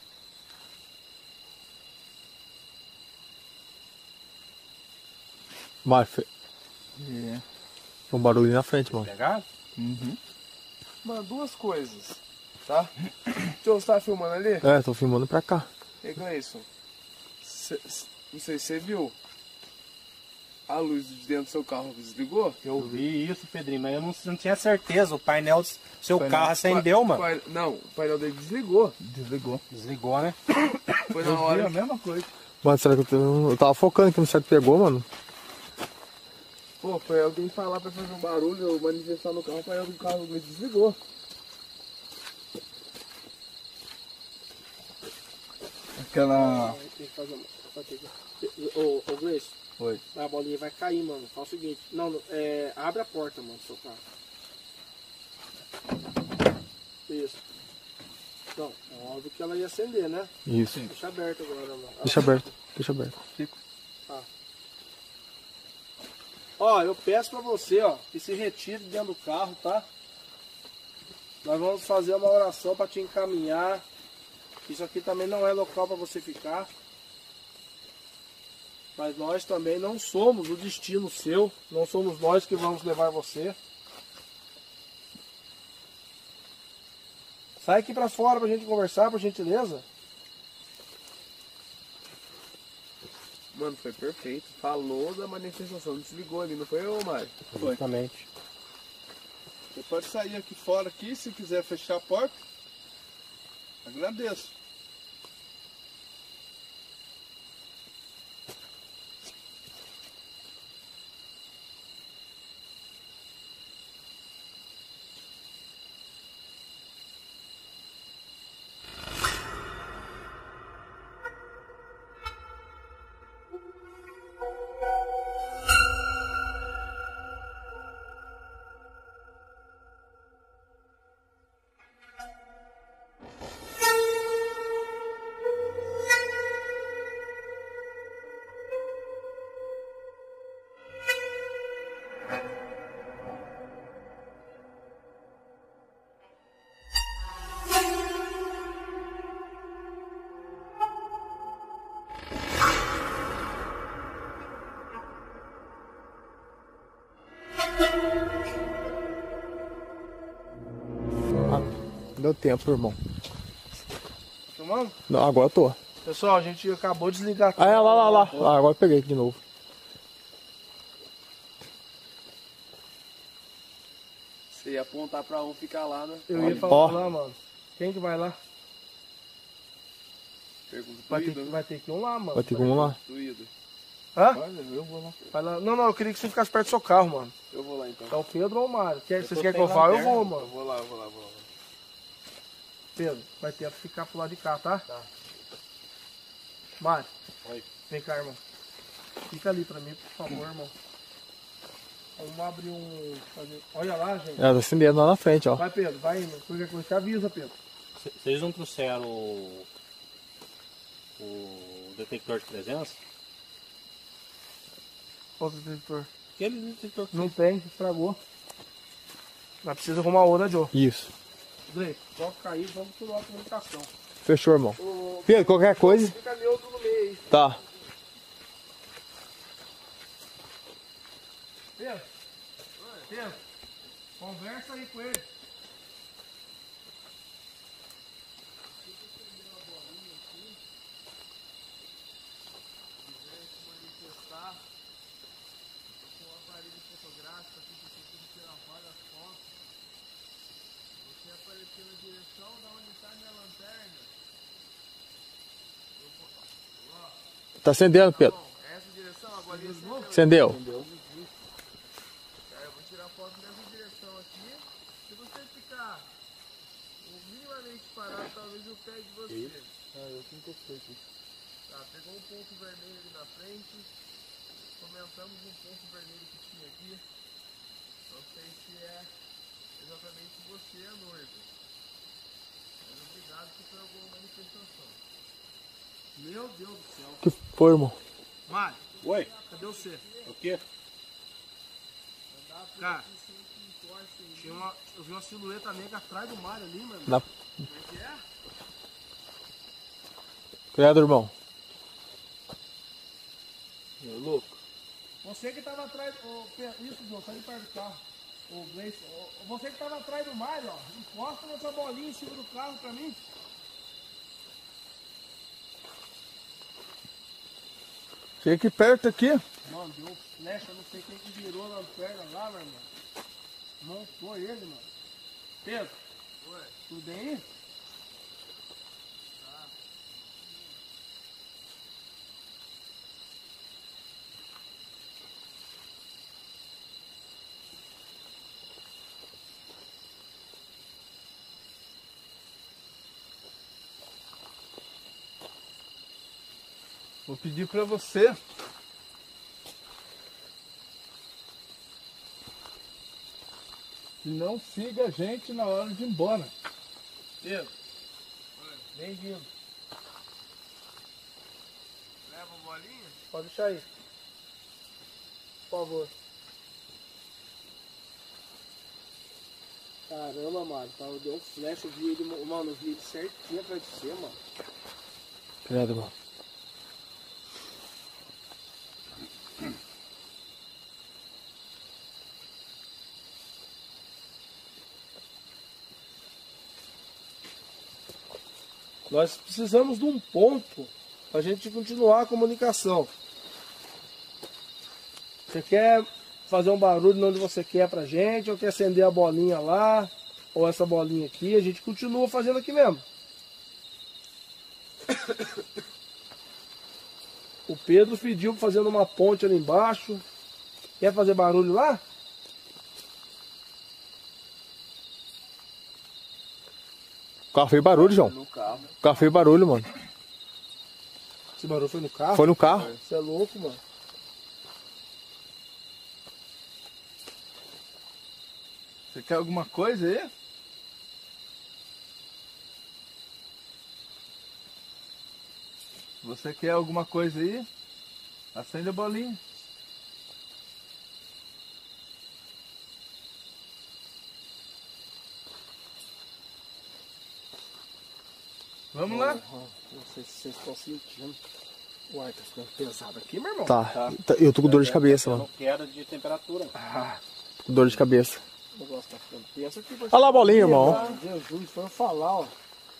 Vai, Fê. É. Tem um barulho na frente, mano. Legal? Uhum. Mano, duas coisas, tá? Você tá filmando ali? É, tô filmando pra cá. E Gleison, não sei se você viu, a luz de dentro do seu carro desligou? Eu vi isso, Pedrinho, mas eu não tinha certeza. O painel do seu carro acendeu, mano. Não, o painel dele desligou. Desligou, né? Foi na hora. A mesma coisa. Mano, será que eu tava focando aqui, não sei se pegou, mano. Pô, foi alguém falar pra fazer um barulho ou manifestar no carro, o painel do carro desligou. Aquela... Tem que fazer ô Gleice. Oi. A bolinha vai cair, mano. Fala o seguinte. Não, abre a porta, mano, do seu carro. Isso. Então, é óbvio que ela ia acender, né? Isso. Deixa aberto agora, mano. Deixa aberto, deixa aberto. Tá. Ó, eu peço pra você, ó, que se retire dentro do carro, tá? Nós vamos fazer uma oração pra te encaminhar. Isso aqui também não é local pra você ficar. Mas nós também não somos o destino seu. Não somos nós que vamos levar você. Sai aqui pra fora pra gente conversar, por gentileza. Mano, foi perfeito. Falou da manifestação. Desligou ali, não foi eu, Mário? Exatamente. Depois pode sair aqui fora aqui, se quiser fechar a porta. Agradeço. Deu tempo, irmão. Filmando? Não, agora eu tô. Pessoal, a gente acabou de desligar tudo. Ah, é, lá. Ah, agora eu peguei aqui de novo. Você ia apontar pra um ficar lá, né? Eu ia falar lá, mano. Quem que vai lá? Pergunta pro Vai ídolo. ter que ir um lá, mano. Vai ter como lá? Do ídolo. Hã? Eu vou lá. Vai lá. Não, eu queria que você ficasse perto do seu carro, mano. Eu vou lá então. É o Pedro ou o Mário? Vocês querem que eu vá? Eu vou, mano. Eu vou lá. Pedro, vai ter que ficar pro lado de cá, tá? Tá. Mário. Oi. Vem cá, irmão. Fica ali pra mim, por favor, irmão. Vamos abrir um... Olha lá, gente. Tá acendendo lá na frente, ó. Vai, Pedro, vai indo. Qualquer coisa, te avisa, Pedro. Vocês não trouxeram o detector de presença? Outro detector. Aquele detector que Não tem, estragou. Mas precisa arrumar outra, Joe. Isso. Drake, toca aí, vamos tirar a comunicação. Fechou, irmão. Pedro, qualquer coisa. Fica neutro no meio aí. Tá. Pedro, conversa aí com ele. Tá acendendo, Pedro. Essa direção, agora Acendeu. Eu vou tirar foto nessa direção aqui. Se você ficar minimamente parado, talvez eu pegue você. Eu que encostei aqui. Tá, pegou um ponto vermelho ali na frente. Comentamos um ponto vermelho que tinha aqui. Não sei se é exatamente você, noivo. Mas obrigado que foi alguma manifestação. Meu Deus do céu. Que foi, irmão? Mário. Oi. Cadê você? O quê? Cara, eu vi uma silhueta negra atrás do Mário ali, mano. Na... Como é que é? Cuidado, irmão. Meu louco. Você que tava atrás. Isso, João, sai de perto do carro. O Gleison. Você que tava atrás do Mário, ó. Encosta nessa bolinha em cima do carro pra mim. Chega aqui perto aqui. Mano, deu flecha, não sei quem que virou na perna lá, meu irmão. Montou ele, mano. Pedro. Oi. Tudo bem aí? Tá. Vou pedir pra você que não siga a gente na hora de ir embora. Pedro. Bem-vindo. Leva a bolinha? Pode deixar aí. Por favor. Caramba, mano. Deu um flash, eu vi ele, mano, eu vi ele certinho atrás de você, mano. Cuidado, irmão. Nós precisamos de um ponto para a gente continuar a comunicação. Você quer fazer um barulho onde você quer pra gente, ou quer acender a bolinha lá, ou essa bolinha aqui, a gente continua fazendo aqui mesmo. O Pedro pediu pra fazer uma ponte ali embaixo. Quer fazer barulho lá? O carro fez barulho, João. No carro. O carro fez barulho, mano. Esse barulho foi no carro? Foi no carro. Você é louco, mano. Você quer alguma coisa aí? Você quer alguma coisa aí? Acende a bolinha. Vamos lá. Não sei se vocês estão sentindo. Uai, tá ficando pesado aqui, meu irmão. Tá. Eu tô com dor de cabeça, mano. Queda de temperatura. Tô com dor de cabeça. O negócio tá ficando tenso aqui. Olha lá a bolinha, irmão. Jesus, foi eu falar, ó.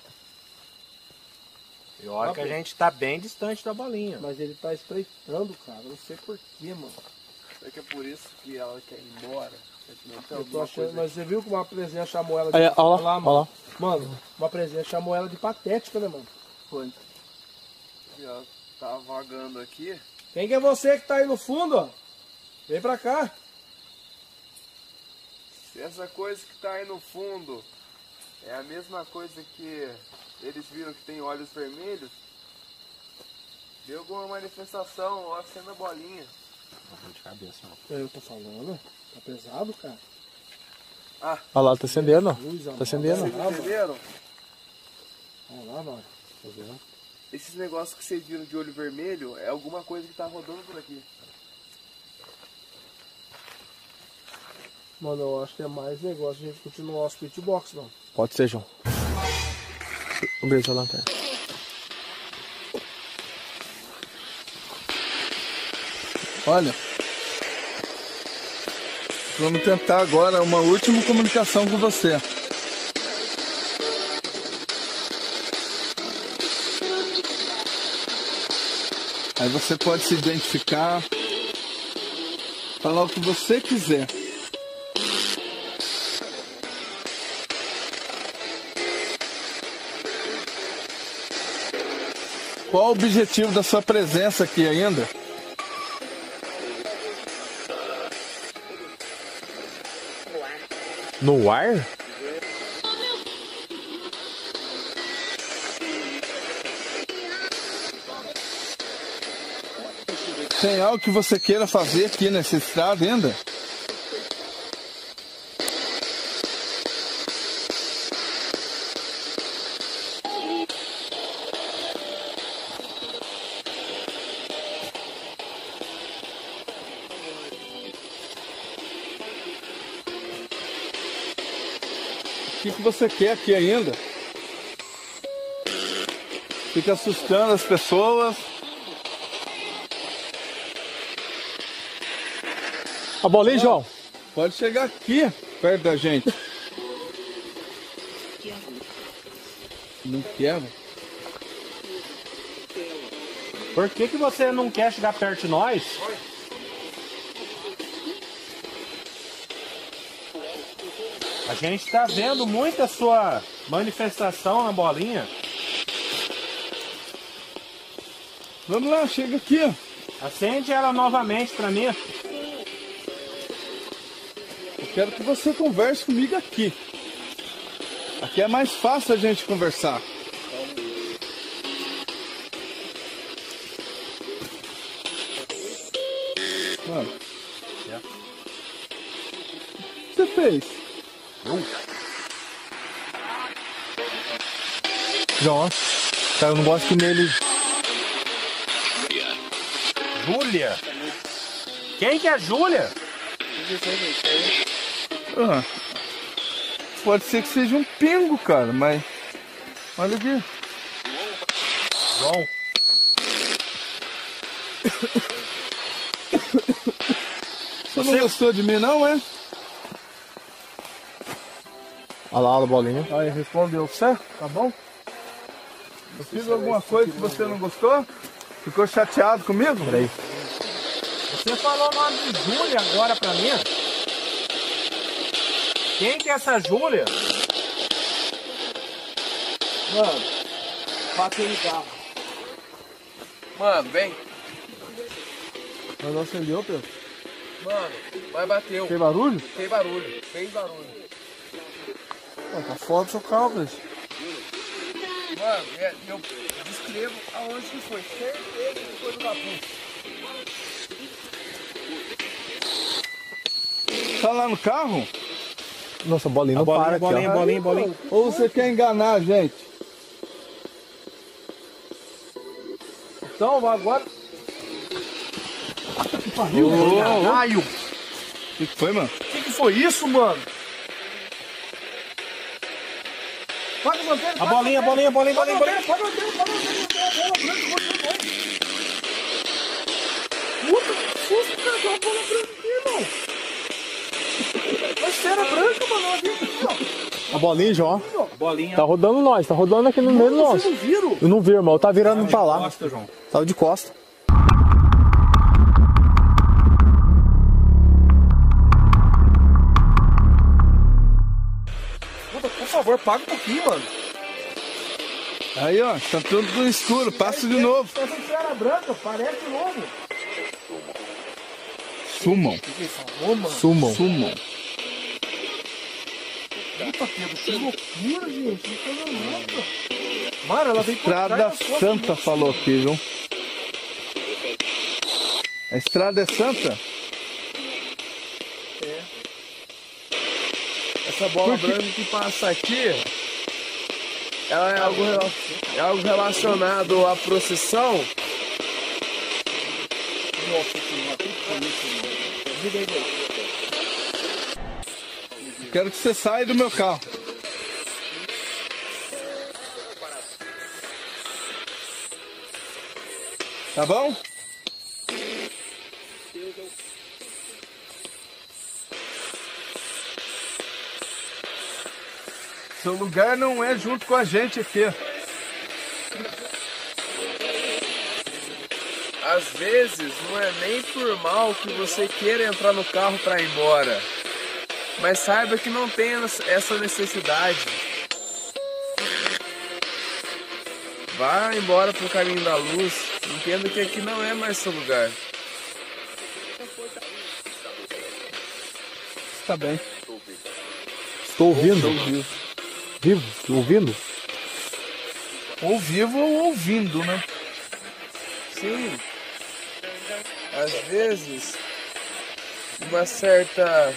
E olha que a gente tá bem distante da bolinha. Mas ele tá espreitando, cara. Não sei porquê, mano. Será que é por isso que ela quer ir embora? Eu tô achando, mas você viu que uma presença chamou ela de... Aí, olha lá, mano. olha lá. Mano, uma presença chamou ela de patética, né, mano? Foi. Já tá vagando aqui. Quem que é você que tá aí no fundo, ó? Vem pra cá. Se essa coisa que tá aí no fundo é a mesma coisa que eles viram que tem olhos vermelhos, deu alguma manifestação, ó, acenda a bolinha. De cabeça, não. Eu tô falando, tá pesado, cara. Olha lá, tá acendendo, ó. Luz, Tá amor. acendendo. Vocês entenderam? Olha lá, mano. Tá vendo? Esses negócios que vocês viram de olho vermelho é alguma coisa que tá rodando por aqui. Mano, eu acho que é mais negócio de a gente continuar os pitbox, mano. Pode ser, João. Vamos ver essa lanterna. Olha. Vamos tentar agora uma última comunicação com você. Aí você pode se identificar, falar o que você quiser. Qual o objetivo da sua presença aqui ainda? No ar? Tem algo que você queira fazer aqui nessa estrada ainda? O que você quer aqui ainda? Fica assustando as pessoas. A bolinha, João. Pode chegar aqui, perto da gente. Não quero. Por que você não quer chegar perto de nós? A gente tá vendo muita sua manifestação na bolinha. Vamos lá, chega aqui. Acende ela novamente pra mim. Eu quero que você converse comigo aqui. Aqui é mais fácil a gente conversar. Mano. O que você fez? João, cara, eu não gosto que nele. Júlia? Quem que é Júlia? Ah, pode ser que seja um pingo, cara, mas... Olha aqui. João. Você não gostou de mim, não, é? Olha lá a bolinha. Aí, respondeu você? Tá bom? Eu fiz alguma coisa que você não gostou? Ficou chateado comigo? Peraí. Você falou o nome de Júlia agora pra mim? Quem que é essa Júlia? Mano, bateu no carro. Mano, vem. Mas não acendeu, Pedro? Mano, mas bateu. Tem barulho? Tem barulho, fez barulho. Pô, tá foda o seu carro, Pedro. Mano, eu descrevo aonde que foi. Certeza que foi no capuz. Tá lá no carro? Nossa, bolinha não para aqui, ó. Bolinha. Ou você quer enganar a gente? Então, agora... Que pariu, Caralho! O que foi, mano? que foi isso, mano? Paga o manter, A bolinha. Paga o manter, Bolinha. bola branca, Puta, que susto, cara, deu uma bola branca aqui, irmão. Uma esfera branca, mano, ela veio aqui, ó. A bolinha, João. Bolinha. Tá rodando nós, tá rodando aqui no meio do nosso. Vocês não viram? Eu não vi, irmão. Tá virando pra lá. Costa, João. Tava de costa. Puta, por favor, paga um pouquinho, mano. Aí, ó, tá tudo no escuro, passa de novo. Essa esfera branca, parece de novo. Sumam. Sumam. Puta, Pedro, que loucura, gente. Que coisa louca. Mano, ela veio por Estrada trás das costas Santa de falou aqui, viu? A estrada é santa? Essa bola branca que passa aqui, ela é algo relacionado à procissão. Quero que você saia do meu carro. Tá bom? Seu lugar não é junto com a gente aqui. Às vezes não é nem por mal que você queira entrar no carro para ir embora, mas saiba que não tem essa necessidade. Vá embora pro caminho da luz. Entenda que aqui não é mais seu lugar. Tá bem. Estou ouvindo. Vivo? Ouvindo? Ou vivo ou ouvindo, né? Sim. Às vezes, uma certa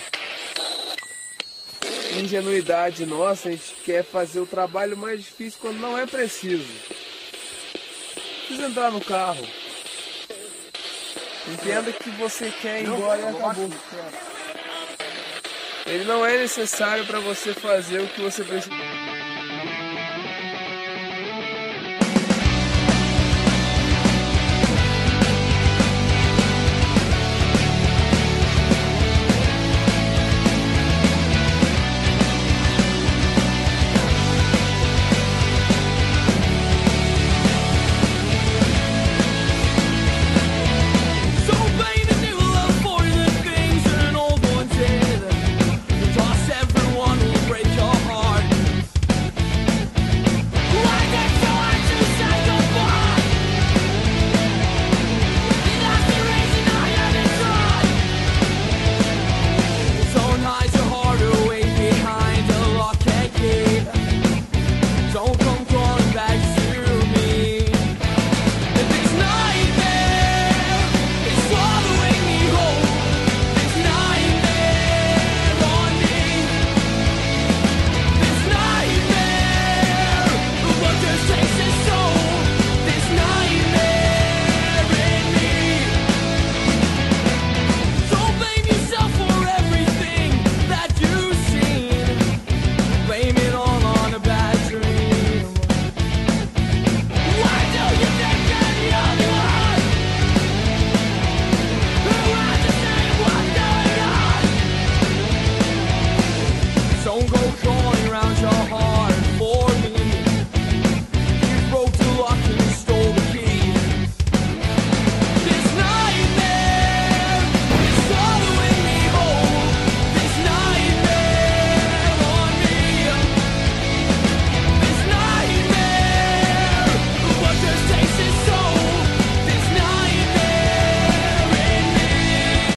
ingenuidade nossa, a gente quer fazer o trabalho mais difícil quando não é preciso. Precisa entrar no carro. Entenda que você quer ir embora e acabou. Ele não é necessário para você fazer o que você precisa.